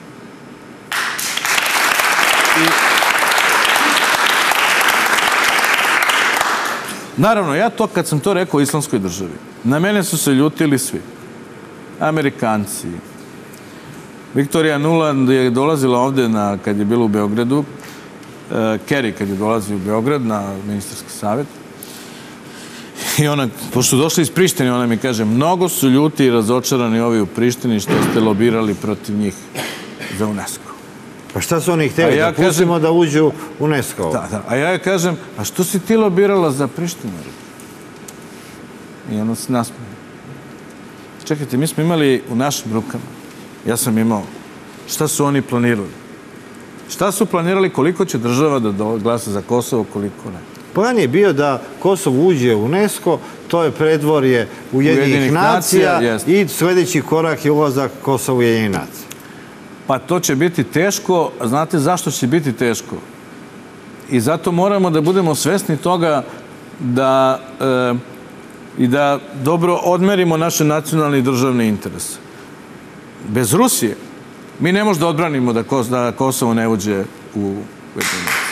Naravno, ja to kad sam to rekao islamskoj državi, na mene su se ljutili svi. Amerikanci. Viktorija Nuland je dolazila ovde kad je bilo u Beogradu, Kerry kad je dolazio u Beograd na ministarski savjet. I ona, pošto došla iz Prištine, ona mi kaže, mnogo su ljuti i razočarani ovi u Prištini što ste lobirali protiv njih za UNESCO. Pa šta su oni htjeli? Da pustimo da uđu u UNESCO? Da. A ja kažem, a što si ti lobirala za Prištinu? I ona se nasmije. Čekajte, mi smo imali u našim rukama, ja sam imao, šta su oni planirali? Šta su planirali, koliko će država da glasa za Kosovo, koliko ne? Plan je bio da Kosovo uđe u UNESCO, to je predvorje Ujedinjenih nacija i sljedeći korak je ulazak Kosova u Ujedinjenih nacija. Pa to će biti teško, a znate zašto će biti teško? I zato moramo da budemo svesni toga da dobro odmerimo naše nacionalne i državne interese. Bez Rusije mi ne možemo da odbranimo da Kosovo ne uđe u Ujedinjene nacije.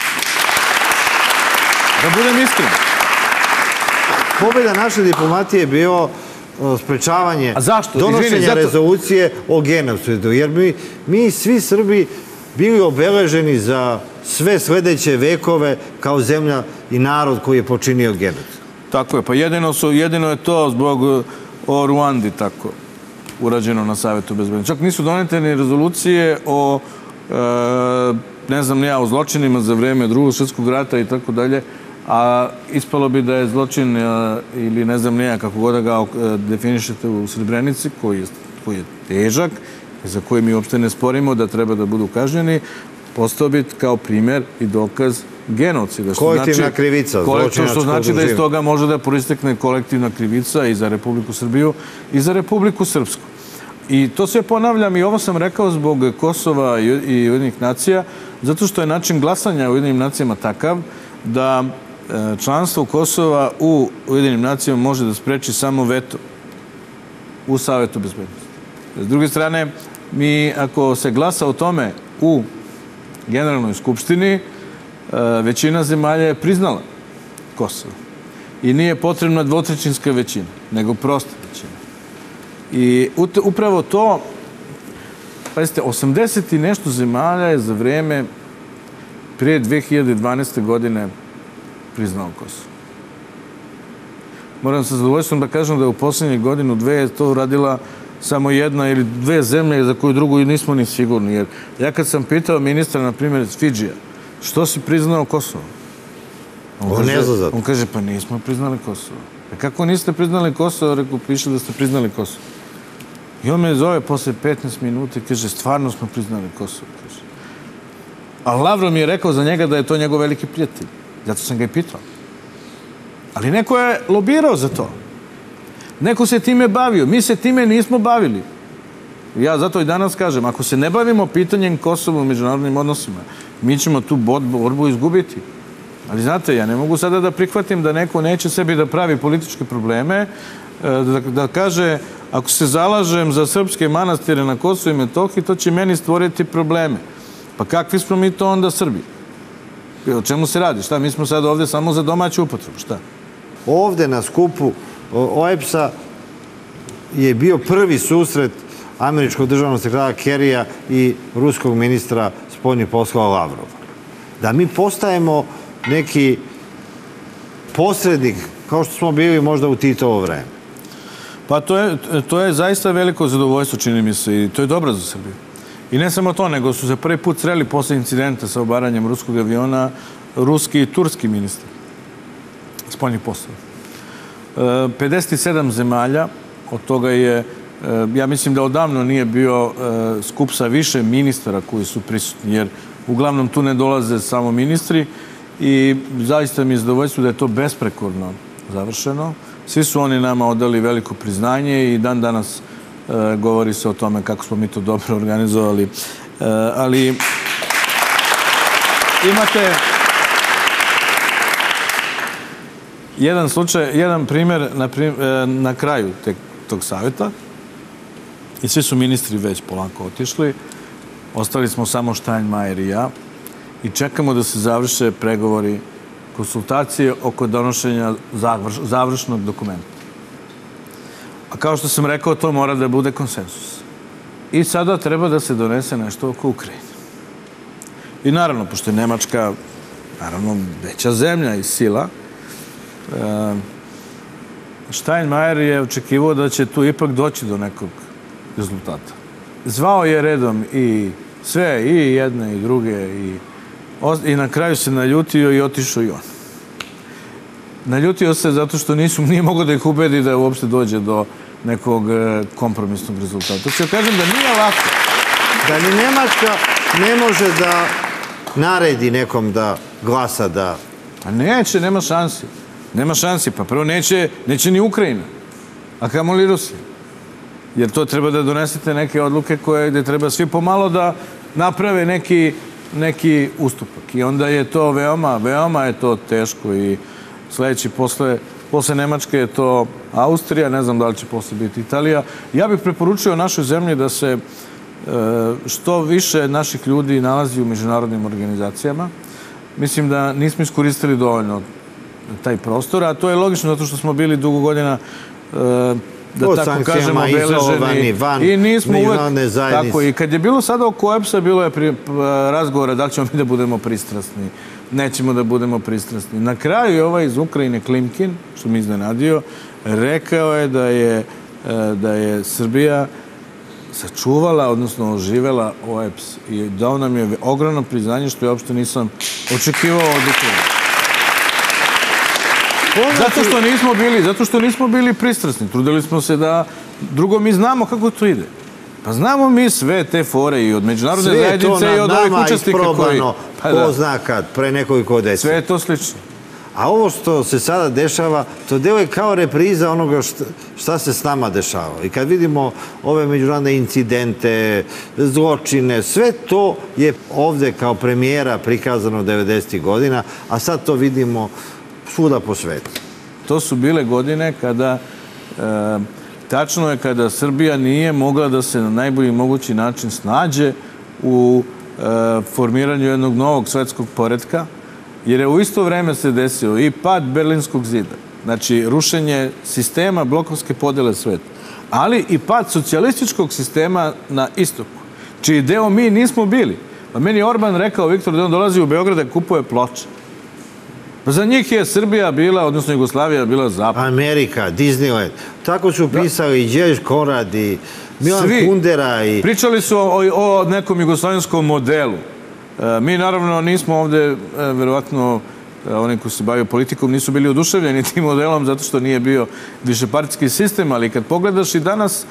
Da budem iskren. Pobjeda naše diplomatije je bio sprečavanje donošenja rezolucije o genocidu. Jer mi svi Srbi bili obeleženi za sve sljedeće vekove kao zemlja i narod koji je počinio genocid. Tako je, pa jedino je to zbog o Ruandi tako urađeno na Savetu bezbednosti. Čak nisu donete ni rezolucije o, ne znam o zločinima za vreme Drugog svjetskog rata i tako dalje, a ispalo bi da je zločin ili ne znam kako god da ga definišete u Srebrenici, koji je težak, za koji mi uopšte ne sporimo da treba da budu kažnjeni, postao bi kao primjer i dokaz genocida. Kolektivna krivica. Što znači da iz toga može da proistekne kolektivna krivica i za Republiku Srbiju i za Republiku Srpsku. I to sve ponavljam i ovo sam rekao zbog Kosova i Ujedinjenih nacija, zato što je način glasanja u Ujedinjenim nacijama takav da članstvo Kosova u Ujedinjenim nacijama može da spreči samo veto u Savetu bezbednosti. S druge strane, mi ako se glasa o tome u Generalnoj skupštini, većina zemalja je priznala Kosovo. I nije potrebna dvotrećinska većina, nego prosta većina. I upravo to, pazite, 80 i nešto zemalja je za vreme prije 2012. godine priznao Kosovo. Moram sa zadovoljstvom da kažem da je u posljednjih godinu, dve to uradila samo jedna ili dve zemlje za koju drugu nismo ni sigurni. Jer ja kad sam pitao ministra, na primjer, iz Fidžija, što si priznao Kosovo? On kaže, pa nismo priznali Kosovo. Kako niste priznali Kosovo? Rekao, piše da ste priznali Kosovo. I on me zove posle 15 minuta i kaže, stvarno smo priznali Kosovo. A Lavrov mi je rekao za njega da je to njegov veliki prijatelj. Zato sam ga i pitao. Ali neko je lobirao za to. Neko se time bavio. Mi se time nismo bavili. Ja zato i danas kažem, ako se ne bavimo pitanjem Kosova u međunarodnim odnosima, mi ćemo tu borbu izgubiti. Ali znate, ja ne mogu sada da prihvatim da neko neće sebi da pravi političke probleme, da kaže, ako se zalažem za srpske manastire na Kosovu i Metohiji, to će meni stvoriti probleme. Pa kakvi smo mi to onda Srbi? O čemu se radi? Šta? Mi smo sad ovdje samo za domaću upotrebu. Šta? ovde na skupu OEBS-a je bio prvi susret američkog državnog sekretara Kerrya i ruskog ministra spoljnih poslova Lavrova. Da mi postajemo neki posrednik, kao što smo bili možda u Titovo vreme. Pa to je zaista veliko zadovoljstvo, čini mi se, i to je dobro za Srbiju. I ne samo to, nego su se prvi put sreli posle incidenta sa obaranjem ruskog aviona ruski i turski ministar spoljnih poslova. 57 zemalja, od toga je, ja mislim da odavno nije bio skup sa više ministara koji su prisutni, jer uglavnom tu ne dolaze samo ministri i zaista mi je zadovoljstvo da je to besprekorno završeno. Svi su oni nama odali veliko priznanje i dan danas govori se o tome kako smo mi to dobro organizovali. Ali imate jedan slučaj, jedan primjer na kraju tog savjeta i svi su ministri već polako otišli. Ostali smo samo Steinmeier i ja i čekamo da se završe pregovori, konsultacije oko donošenja završnog dokumenta. A kao što sam rekao, to mora da bude konsensus. I sada treba da se donese nešto oko Ukrajine. I naravno, pošto je Nemačka, naravno, veća zemlja i sila, Steinmeier je očekivao da će tu ipak doći do nekog rezultata. Zvao je redom i sve, i jedne i druge, i na kraju se naljutio i otišao i on. Naljutio se zato što nije mogao da ih ubedi da uopšte dođe do nekog kompromisnog rezultata. Ću kažem da nije lako. Da ni Nemačka ne može da naredi nekom da glasa da... A neće, nema šansi. Nema šansi. Pa prvo neće ni Ukrajina. A kamoli Rusija. Jer to treba da donesete neke odluke gde treba svi pomalo da naprave neki ustupak. I onda je to veoma je to teško i sledeći posle Nemačke je to Austrija, ne znam da li će posle biti Italija. Ja bih preporučio našoj zemlji da se što više naših ljudi nalazi u međunarodnim organizacijama. Mislim da nismo iskoristili dovoljno taj prostor, a to je logično zato što smo bili dugo godina, da tako kažemo, obeleženi i nismo uvek tako. I kad je bilo sada oko OEBS-a, bilo je razgovora da li ćemo mi da budemo pristrasni, nećemo da budemo pristrasni. Na kraju je ovaj iz Ukrajine, Klimkin, što mi iznenadio, rekao je da je Srbija sačuvala, odnosno oživela OEBS i dao nam je ogromno priznanje što ja uopšte nisam očekivao od Ukrajine. Zato što nismo bili pristrasni. Trudili smo se da... Drugo, mi znamo kako to ide. Pa znamo mi sve te fore i od međunarodne zajednice i od ovih učesnika koji... Sve je to na nama isprobano, ko zna kad, pre nekoliko decenija. Sve je to slično. A ovo što se sada dešava, to deluje kao repriza onoga šta se s nama dešava. I kad vidimo ove međunarodne incidente, zločine, sve to je ovde kao premijera prikazano 90. godina, a sad to vidimo svuda po svetu. To su bile godine kada, tačno je kada Srbija nije mogla da se na najbolji mogući način snađe u formiranju jednog novog svetskog poretka, jer je u isto vreme se desio i pad Berlinskog zida, znači rušenje sistema blokovske podele sveta, ali i pad socijalističkog sistema na istoku, čiji deo mi nismo bili. Pa meni je Orban rekao, Viktor, da on dolazi u Beograd da kupuje ploče. Pa za njih je Srbija bila, odnosno Jugoslavija bila zapad. Amerika, Disneyland. Tako su pisali i Đež Konrad i Milan Kundera. Pričali su o nekom jugoslavijskom modelu. Mi naravno nismo ovde, verovatno, oni koji se bavio politikom nisu bili oduševljeni tim modelom zato što nije bio višepartijski sistem, ali kad pogledaš i danas,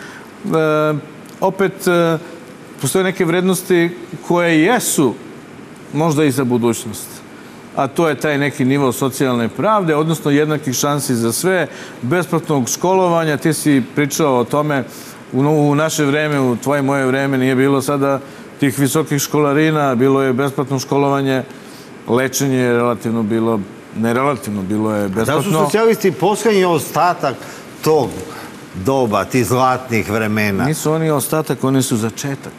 opet postoje neke vrednosti koje jesu možda i za budućnost. A to je taj neki nivo socijalne pravde, odnosno jednakih šansi za sve, besplatnog školovanja. Ti si pričao o tome u naše vreme, u tvoje i moje vreme nije bilo sada tih visokih školarina, bilo je besplatno školovanje, lečenje je relativno bilo, nerelativno, bilo je besplatno. Da su socijalisti poslednji ostatak tog doba, tih zlatnih vremena? Nisu oni ostatak, oni su začetak.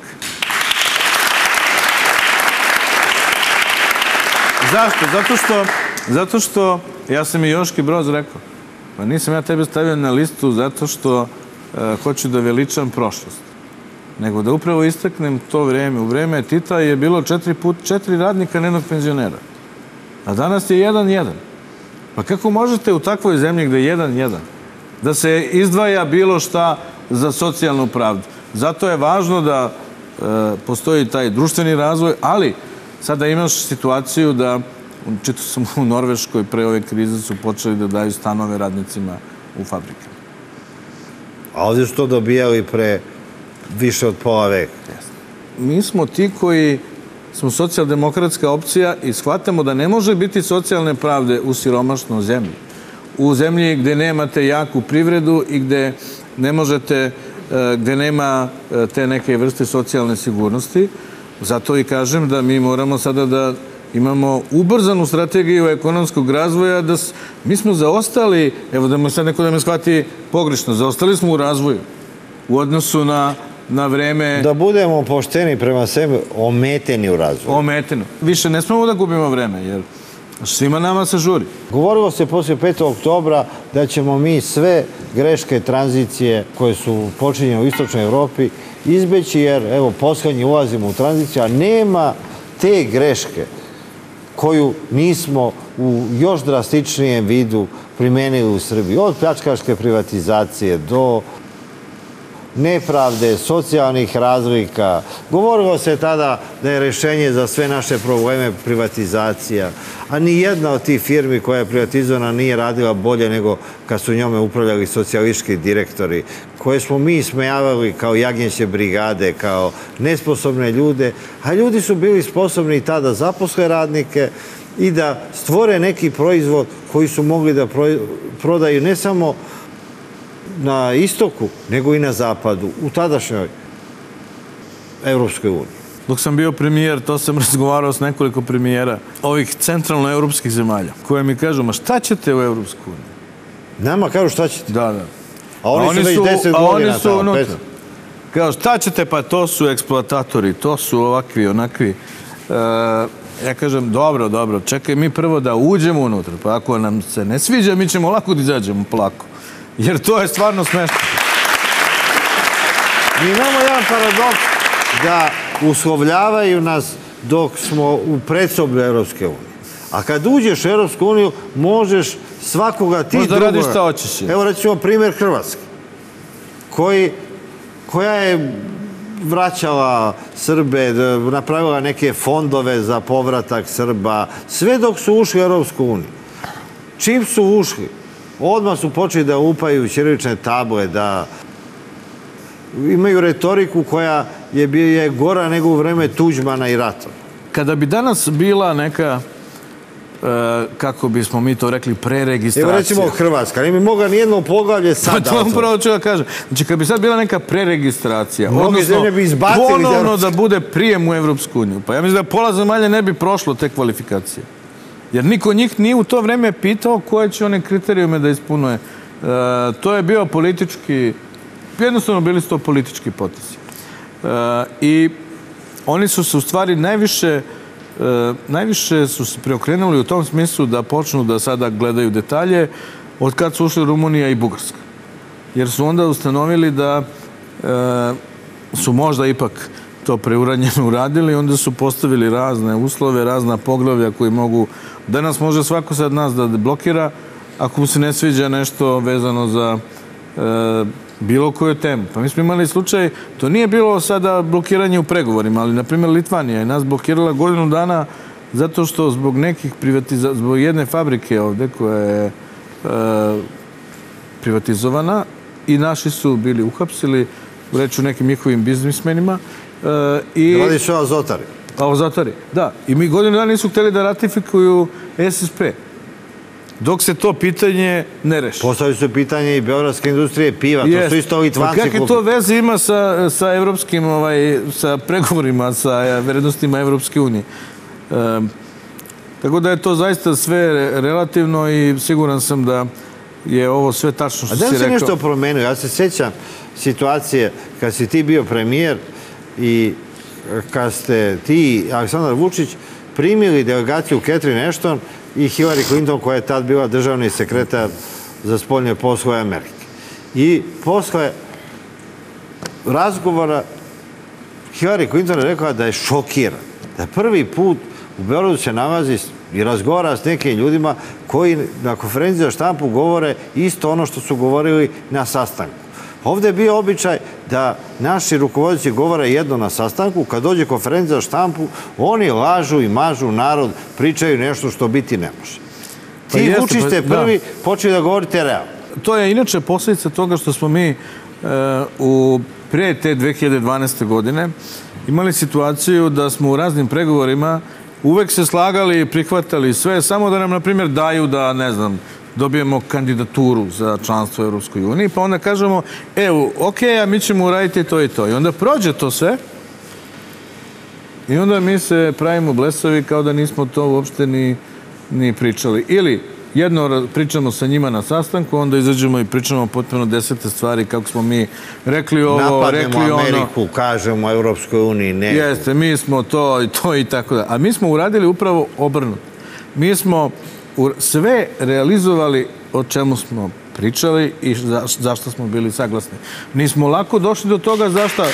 Zašto? Zato što, ja sam i Joški Broz rekao, Pa nisam ja tebe stavio na listu zato što hoću da veličam prošlost, nego da upravo istaknem to vreme. U vreme Tita je bilo 4 radnika na jednog penzionera, a danas je 1:1. Pa kako možete u takvoj zemlji gde je 1:1 da se izdvaja bilo šta za socijalnu pravdu? Zato je važno da postoji taj društveni razvoj, ali sada imaš situaciju da, čitao sam u Norveškoj, pre ove krize su počeli da daju stanove radnicima u fabrikama. A ovdje su to dobijali pre više od pola veka. Mi smo ti koji smo socijaldemokratska opcija i shvatamo da ne može biti socijalne pravde u siromašnoj zemlji. U zemlji gde nemate jaku privredu i gde ne možete, gde nema te neke vrste socijalne sigurnosti. Zato i kažem da mi moramo sada da imamo ubrzanu strategiju ekonomskog razvoja, da mi smo zaostali, evo da me sad neko da me shvati pogrešno, zaostali smo u razvoju u odnosu na vreme... Da budemo pošteni prema sebi, ometeni u razvoju. Ometeni. Više ne smemo da gubimo vreme, jer svima nama se žuri. Govorilo se poslije 5. oktobra da ćemo mi sve greške tranzicije koje su počinjene u istočnoj Evropi izbeći, jer evo poslednji ulazimo u tranziciju, a nema te greške koju nismo u još drastičnijem vidu primenili u Srbiji. Od pljačkaške privatizacije do nepravde, socijalnih razlika. Govorilo se tada da je rešenje za sve naše probleme privatizacija, a ni jedna od tih firmi koja je privatizovana nije radila bolje nego kad su njome upravljali socijalistički direktori, koje smo mi ismejavali kao jagnjeće brigade, kao nesposobne ljude, a ljudi su bili sposobni i tada zaposle radnike i da stvore neki proizvod koji su mogli da prodaju ne samo na istoku, nego i na zapadu, u tadašnjoj Evropskoj uniji. Dok sam bio premijer, to sam razgovarao s nekoliko premijera ovih centralno-evropskih zemalja, koje mi kažu, ma šta ćete u Evropsku uniju? Nama kažu šta ćete? Da, da. A oni su već 10 godina tamo. Kažu, šta ćete? Pa to su eksploatatori, to su ovakvi, onakvi. Ja kažem, dobro, čekaj mi prvo da uđemo unutra, pa ako nam se ne sviđa, mi ćemo lako da izađemo polako. Jer to je stvarno smešno. Mi imamo jedan paradoks da uslovljavaju nas dok smo u predsoblju Evropske unije. A kad uđeš u Evropsku uniju, možeš svakoga ti drugoga... Možda radiš šta hoćeš. Evo recimo primjer Hrvatske, koja je vraćala Srbe, napravila neke fondove za povratak Srba, sve dok su ušli u Evropsku uniju. Čim su ušli, odmah su počeli da upaju ćirilične table, da imaju retoriku koja je gora nego u vreme Tuđmana i rata. Kada bi danas bila neka, kako bismo mi to rekli, preregistracija... Evo recimo Hrvatska, ne bi mogla nijedno poglavlje sad... Pa to vam pravo ću da kažem. Znači, kad bi sad bila neka preregistracija, odnosno ponovno da bude prijem u Evropsku uniju, pa ja mislim da pola zemalja ne bi prošlo te kvalifikacije. Jer niko njih nije u to vreme pitao koje će one kriterijume da ispunuje. To je bio politički, jednostavno bili su to politički potezi. I oni su se u stvari najviše su se preokrenuli u tom smislu da počnu da sada gledaju detalje od kad su ušli Rumunija i Bugarska. Jer su onda ustanovili da su možda ipak to preuranjeno uradili, onda su postavili razne uslove, razna poglavlja koji mogu... Danas može svako sad nas da blokira ako mu se ne sviđa nešto vezano za bilo koju temu. Pa mi smo imali slučaj, to nije bilo sada blokiranje u pregovorima, ali na primjer Litvanija je nas blokirala godinu dana zato što zbog nekih zbog jedne fabrike ovde koja je privatizovana i naši su bili uhapsili, reću nekim njihovim biznismenima. Radi se o Azotari. Azotari, da. I mi godinu dana nisu hteli da ratifikuju SSP. Dok se to pitanje ne reši. Postavili su pitanje i beogradske industrije piva, to su isto Litvanci. Pa kakve to veze ima sa evropskim, sa pregovorima, sa vrednostima Evropske unije? Tako da je to zaista sve relativno i siguran sam da je ovo sve tačno što si rekao. A da se nešto promenio? Ja se sjećam situacije kad si ti bio premijer i kad ste ti i Aleksandar Vučić primili delegaciju Catherine Ashton i Hillary Clinton, koja je tad bila državni sekretar za spoljne poslove Amerike. I posle razgovora Hillary Clinton je rekla da je šokiran. Da prvi put u Beogradu se nalazi i razgovara s nekim ljudima koji na konferenciji za štampu govore isto ono što su govorili na sastanku. Ovdje je bio običaj da naši rukovodioci govore jedno na sastanku, kad dođe konferencija za štampu, oni lažu i mažu narod, pričaju nešto što biti ne može. Ti Vučić ste prvi počeli da govorite realno. To je inače posljedica toga što smo mi prije te 2012. godine imali situaciju da smo u raznim pregovorima uvek se slagali i prihvatali sve, samo da nam, na primjer, daju da, ne znam, dobijemo kandidaturu za članstvo u Europskoj uniji, pa onda kažemo, evo, okej, a mi ćemo uraditi to i to. I onda prođe to sve i onda mi se pravimo blesavi kao da nismo to uopšte ni pričali. Ili jedno pričamo sa njima na sastanku, onda izađemo i pričamo potpuno 10 stvari kako smo mi rekli ovo, rekli ono. Napadnemo Ameriku, kažemo Europskoj uniji, ne. Jeste, mi smo to i tako da. A mi smo uradili upravo obrnuto. Mi smo sve realizovali o čemu smo pričali i zašto smo bili saglasni. Nismo lako došli do toga zašto.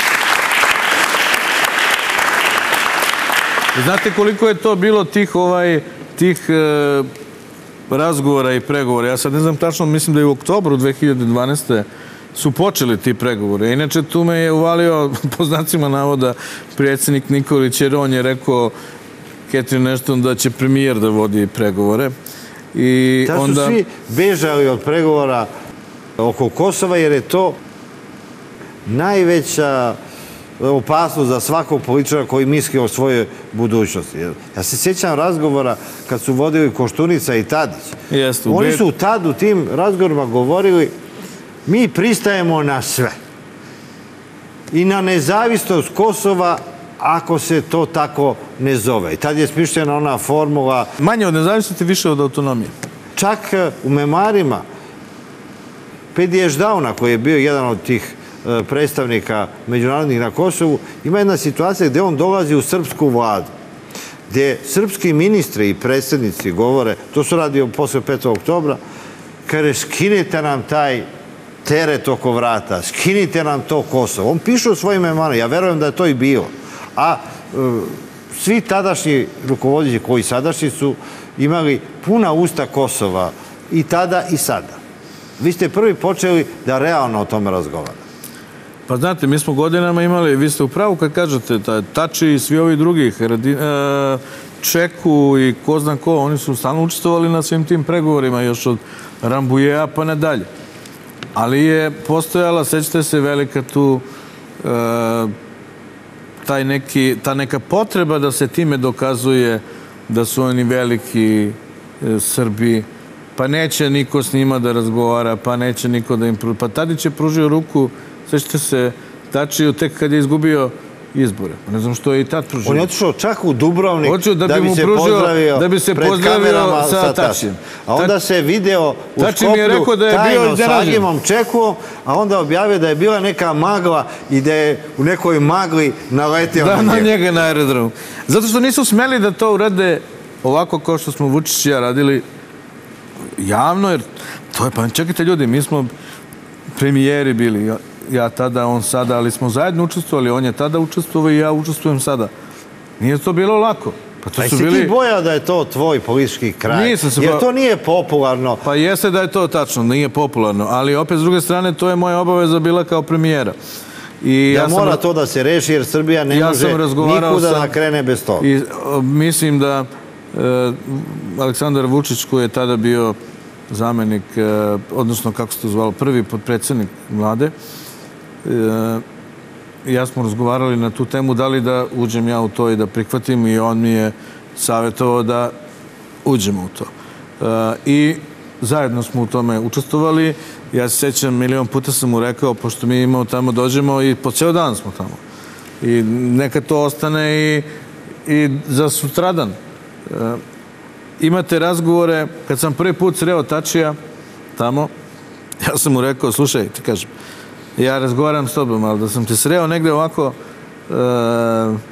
Znate koliko je to bilo tih razgovora i pregovora. Ja sad ne znam tačno, mislim da je u oktobru 2012. su počeli ti pregovore. Inače, tu me je uvalio, po znacima navoda, predsjednik Nikolić, jer on je rekao Catherine Ashton da će premijer da vodi pregovore. Tad su svi bežali od pregovora oko Kosova, jer je to najveća opasnost za svakog političara koji misli o svojoj budućnosti. Ja se sjećam razgovora kad su vodili Koštunica i Tadić. Oni su tad u tim razgovorima govorili mi pristajemo na sve. I na nezavisnost Kosova ako se to tako ne zove. I tad je smišljena ona formula... Manje od nezavisnosti, više od autonomije. Čak u memoarima Pedi Ešdauna, koji je bio jedan od tih predstavnika međunarodnih na Kosovu, ima jedna situacija gdje on dolazi u srpsku vladu, gdje srpski ministri i predsjednici govore, to su radio posle 5. oktobra, kaže, skinite nam taj teret oko vrata, skinite nam to Kosovo. On piše u svojim memoarima, ja verujem da je to i bilo. A svi tadašnji rukovoditelji koji sadašnji su imali puna usta Kosova i tada i sada. Vi ste prvi počeli da realno o tome razgovarate. Pa znate, mi smo godinama imali, vi ste u pravu kad kažete, Tači i svi ovi drugi, Čeku i ko zna ko, oni su stalno učestvovali na svim tim pregovorima, još od Rambujeja pa nadalje. Ali je postojala, sećate se, velika tu ta neka potreba da se time dokazuje da su oni veliki Srbi, pa neće niko s njima da razgovara, pa neće niko da im pruži. Pa Tadić je pružio ruku, sećate se, Tačiju tek kad je izgubio izbore. Ne znam što je i tad pružio. On je otišao čak u Dubrovnik da bi se pozdravio pred kamerama sa Tačijem. A onda se video u Skoplju tajno sa Agimom Čekom, a onda objavio da je bila neka magla i da je u nekoj magli naletio na njega. Da, na njega na aerodromu. Zato što nisu smeli da to urade ovako kao što smo Vučić i ja radili javno, jer to je, pa čekajte ljudi, mi smo premijeri bili, ja tada, on sada, ali smo zajedno učestvovali, on je tada učestvovao i ja učestvujem sada. Nije to bilo lako. Pa si ti bojao da je to tvoj politički kraj? Jer to nije popularno. Pa jeste da je to tačno, nije popularno, ali opet s druge strane to je moja obaveza bila kao premijera. Da mora to da se reši jer Srbija ne može nikuda da krene bez toga. Mislim da Aleksandar Vučić, koji je tada bio zamenik, odnosno kako se to zvalo, prvi potpredsjednik vlade, ja smo razgovarali na tu temu da li da uđem ja u to i da prihvatim i on mi je savjetovao da uđemo u to. I zajedno smo u tome učestvovali. Ja se sjećam, milion puta sam mu rekao, pošto mi imamo tamo dođemo i po ceo dan smo tamo. I neka to ostane i za sutradan. Imate razgovore, kad sam prvi put sreo Tačija tamo, ja sam mu rekao, slušaj, ti kažem, ja razgovaram s tobom, ali da sam te sreo negde ovako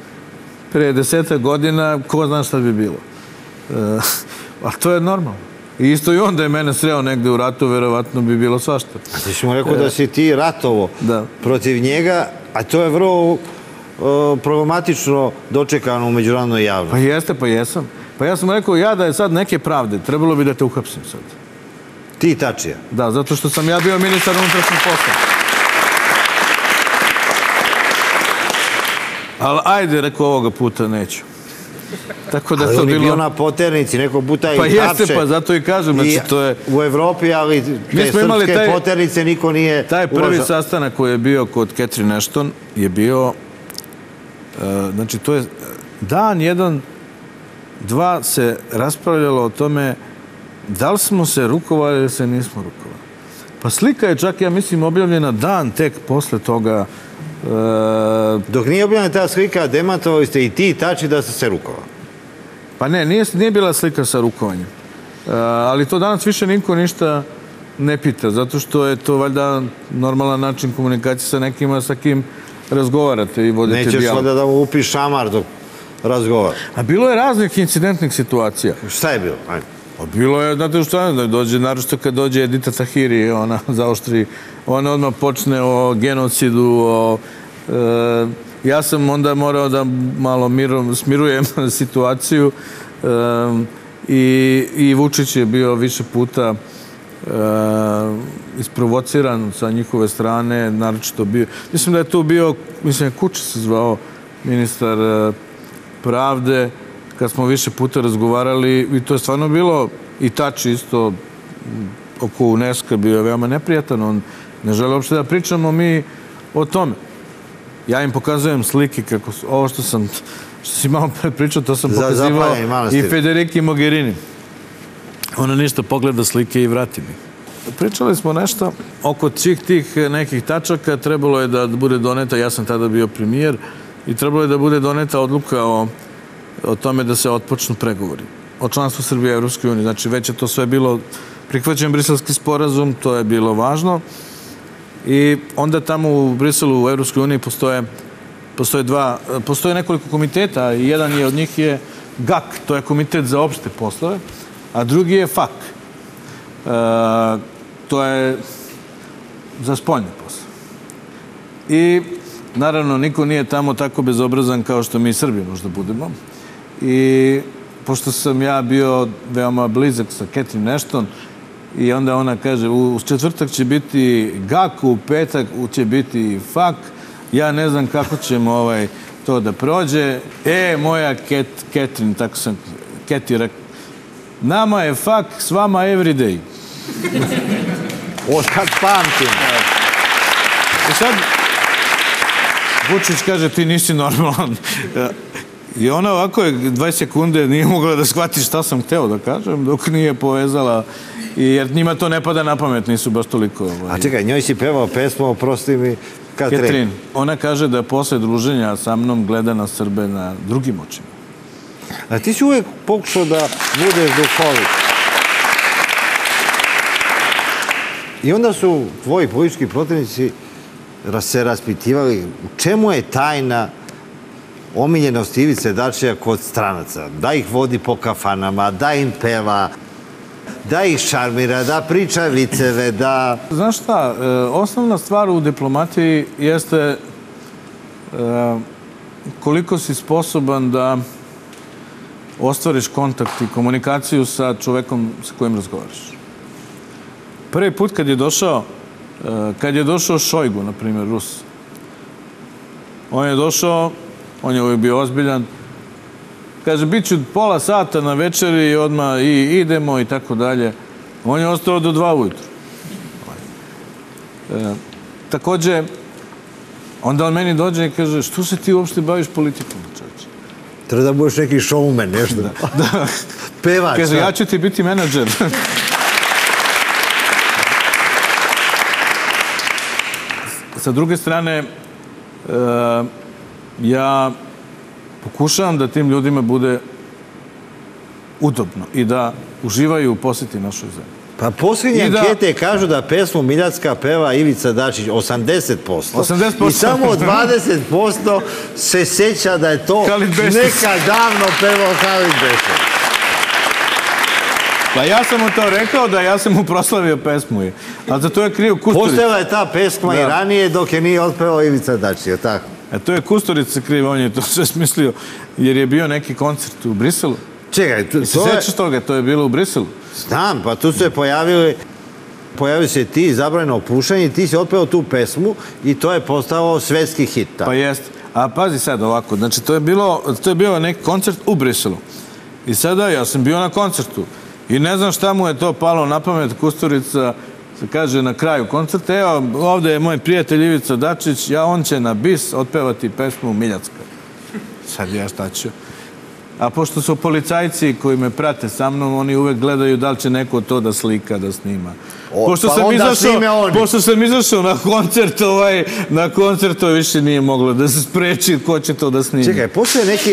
pre 10 godina, ko zna šta bi bilo. A to je normalno. I isto i on da je mene sreo negde u ratu, verovatno bi bilo svašta. A ti si mu rekao da si ti ratovo protiv njega, a to je vrlo problematično dočekano u međunarodnoj javnosti. Pa jeste, pa jesam. Pa ja sam rekao, ja da je sad neke pravde, trebalo bi da te uhapsim sad. Ti Tačija? Da, zato što sam ja bio ministar unutrašnjih poslova. Ali ajde, rekao, ovoga puta neću. Ali on je bio na poternici, neko puta i hapše. Pa jeste, pa zato i kažem. U Evropi, ali te srpske poternice niko nije... Taj prvi sastanak koji je bio kod Catherine Ashton je bio, znači to je dan, jedan, dva se raspravljalo o tome da li smo se rukovali ili se nismo rukovali. Pa slika je čak, ja mislim, objavljena dan tek posle toga. Dok nije objavljena ta slika, demantovali ste i ti Tači da ste se rukovali. Pa ne, nije bila slika sa rukovanjem. Ali to danas više niko ništa ne pita, zato što je to valjda normalan način komunikacije sa nekima sa kim razgovarate i vodite dijalog. Nećeš valjda da mu upiš šamar dok razgovara. A bilo je raznih incidentnih situacija. Šta je bilo? Bilo je, znate što je, naročito kad dođe Edita Tahiri, ona zaoštri, ona odmah počne o genocidu, ja sam onda morao da malo smirujem situaciju i Vučić je bio više puta isprovociran sa njihove strane, naročito bio. Mislim da je tu bio, mislim, Kučić se zvao ministar pravde, kad smo više puta razgovarali, i to je stvarno bilo, i Tači isto oko UNESCO bio je veoma neprijatan, on ne žele uopšte da pričamo mi o tome. Ja im pokazujem slike kako ovo što si malo pričao, to sam pokazivao i Federiki Mogherini. Ona ništa pogleda slike i vrati mi. Pričali smo nešto oko svih tih nekih tačaka, trebalo je da bude doneta, ja sam tada bio premijer, i trebalo je da bude doneta odluka o tome da se otpočnu pregovori o članstvu Srbije u Evropskoj uniji. Znači, već je to sve bilo prihvaćen Briselski sporazum, to je bilo važno. I onda tamo u Briselu, u Evropskoj uniji, postoje nekoliko komiteta i jedan od njih je GAK, to je komitet za opšte poslove, a drugi je FAK. To je za spoljne poslove. I naravno, niko nije tamo tako bezobrazan kao što mi Srbi možda budemo. I pošto sam ja bio veoma blizak sa Catherine Ashton, i onda ona kaže, u četvrtak će biti GAK, u petak će biti FAK, ja ne znam kako ćemo to da prođe. Moja Catherine, tako sam Cathy rekao, nama je FAK, s vama every day. Od kad pamtim. I sad, Vučić kaže, ti nisi normalan. I ona ovako je 20 sekunde nije mogla da shvati šta sam hteo da kažem, dok nije povezala, jer njima to ne pada na pamet, nisu baš toliko... A čekaj, njoj si pevao pesmu, oprosti mi, Catherine. Ona kaže da posle druženja sa mnom gleda na Srbe na drugim očima. A ti si uvek pokušao da budeš duhovit. I onda su tvoji politički protivnici se raspitivali u čemu je tajna omiljenosti Ivice Dačija kod stranaca. Da ih vodi po kafanama, da im peva, da ih šarmira, da priča viceve, da... Znaš šta, osnovna stvar u diplomatiji jeste koliko si sposoban da ostvariš kontakt i komunikaciju sa čovekom sa kojim razgovaraš. Prvi put kad je došao Šojgu, na primjer, Rus, on je došao, on je uvijek bio ozbiljan, kaže, bit ću pola sata na večeri, odmah i idemo i tako dalje. On je ostao do 2 ujutru. Takođe, onda on meni dođe i kaže, što se ti uopšte baviš politikom, čovječe? Treba da budeš neki showman, nešto. Da. Pevač. Kaže, ja ću ti biti menadžer. Sa druge strane, ja pokušavam da tim ljudima bude udobno i da uživaju u poseti našoj zemlji. Pa posljednje ankete kažu da pesmu Miljacka peva Ivica Dačić 80%. 80%. I samo 20% se seća da je to nekad davno pevao Halid Bešlić. Pa ja sam mu to rekao da ja sam mu proslavio pesmu. A za to je kriv Kusturica. Postojala je ta pesma i ranije dok je nije otpevao Ivica Dačić, tako? To je Kusturica kriv, on je to sve smislio, jer je bio neki koncert u Briselu. Čekaj, to je... Sećaš toga, to je bilo u Briselu? Znam, pa tu se pojavio se ti, Zabranjeno pušenje, ti si otpevao tu pesmu i to je postao svetski hit. Pa jest. A pazi sad ovako, znači to je bio neki koncert u Briselu. I sada ja sam bio na koncertu i ne znam šta mu je to palo na pamet. Kusturica se kaže na kraju koncerta, evo ovde je moj prijatelj Ivica Dačić, on će na bis otpevati pesmu Miljacka. Sad ja šta ću? A pošto su policajci koji me prate sa mnom, oni uvek gledaju da li će neko to da slika, da snima. Pošto sam izašao na koncert, to više nije moglo da se spreči ko će to da snima. Čekaj, postoje neki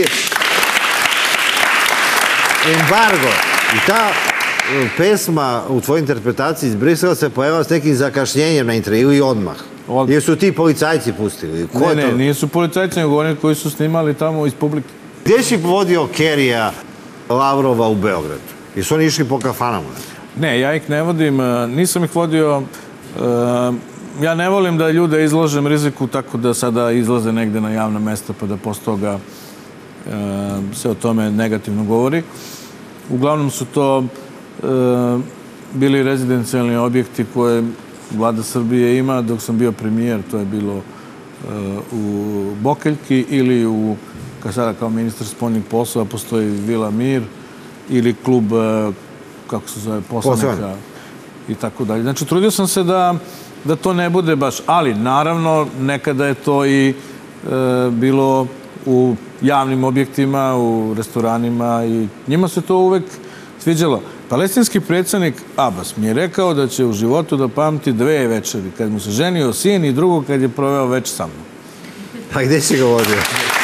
embargo i ta pesma u tvojoj interpretaciji iz Brisela se pojavila s nekim zakašnjenjem na intervju ili odmah. Jer su ti policajci pustili? Ne, nisu policajci, nego oni koji su snimali tamo iz publike. Gdje si vodio Kerija Lavrova u Beogradu? Jesu oni išli po kafanama? Ne, ja ih ne vodim, nisam ih vodio. Ja ne volim da ljude izložem riziku tako da sada izlaze negde na javna mesta pa da posle toga se o tome negativno govori. Uglavnom su to bili rezidencijalni objekti koje vlada Srbije ima. Dok sam bio premijer, to je bilo u Bokeljki ili u, sada kao ministar spoljnih poslova, postoji Vila Mir ili klub, kako se zove, poslanika i tako dalje. Znači, trudio sam se da to ne bude baš, ali naravno nekada je to i bilo u javnim objektima, u restoranima i njima se to uvek sviđalo. Palestinski predsjednik Abbas mi je rekao da će u životu da pamti 2 večeri, kad mu se ženio sin i drugo kad je proveo već sa mnom. A gde si ga vodio?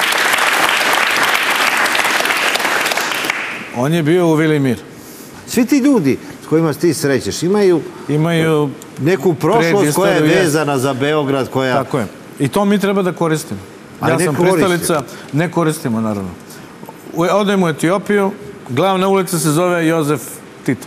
On je bio u Vili Mir. Svi ti ljudi s kojima ti srećeš imaju neku prošlost koja je vezana za Beograd, koja... Tako je. I to mi treba da koristimo. Ja sam pristalica, ne koristimo naravno. Odem u Etiopiju, glavna ulica se zove Jozef Tito.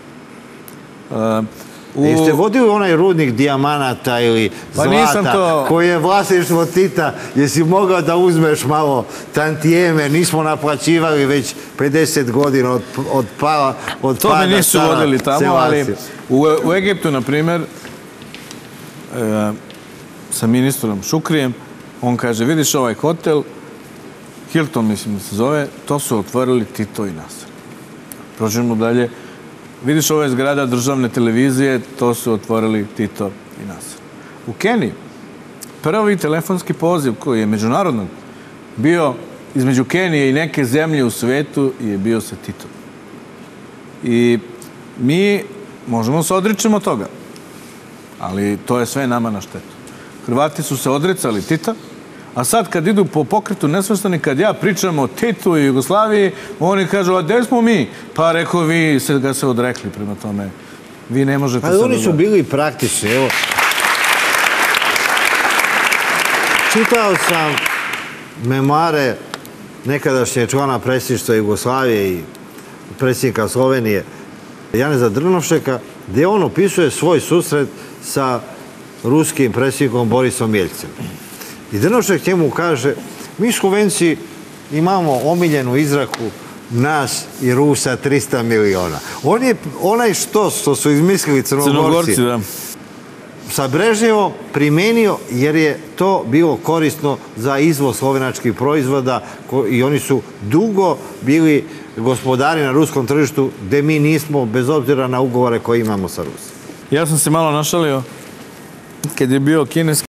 Jeste vodili onaj rudnik dijamanata ili zlata koji je vlasništvo Tita? Jesi mogao da uzmeš malo tantijeme? Nismo naplaćivali već 50 godina od pada. To me nisu vodili tamo, ali u Egiptu, na primjer, sa ministrom Šukrijem, on kaže, vidiš ovaj hotel, Hilton mislim da se zove, to su otvorili Tito i Nasser. Prođemo dalje. Vidiš, ova je zgrada državne televizije, to su otvorili Tito i Nasser. U Keniji prvi telefonski poziv koji je međunarodno bio između Kenije i neke zemlje u svetu je bio sa Titom. I mi možemo se odričemo toga, ali to je sve nama na štetu. Hrvati su se odricali Tita, a sad kad idu po pokretu nesvrstanih, kad ja pričam o Titu i Jugoslaviji, oni kažu, a gde smo mi? Pa rekao, vi ga se odrekli prema tome. Vi ne možete... Ali oni su bili praktični, evo. Čitao sam memoare nekadašnje člana predsjedništva Jugoslavije i predsjednika Slovenije, Janeza Drnovšeka, gdje on opisuje svoj susret sa ruskim predsjednikom Borisom Jeljcem. I Drnovšek njemu kaže, mi Slovenci imamo omiljenu izraku nas i Rusa 300 miliona. Onaj što su izmislili Crnogorci sa Brežnjevom primenio jer je to bilo korisno za izvoz slovenačkih proizvoda i oni su dugo bili gospodari na ruskom tržištu gde mi nismo, bez obzira na ugovore koje imamo sa Rusijom. Ja sam se malo našalio kad je bio kineski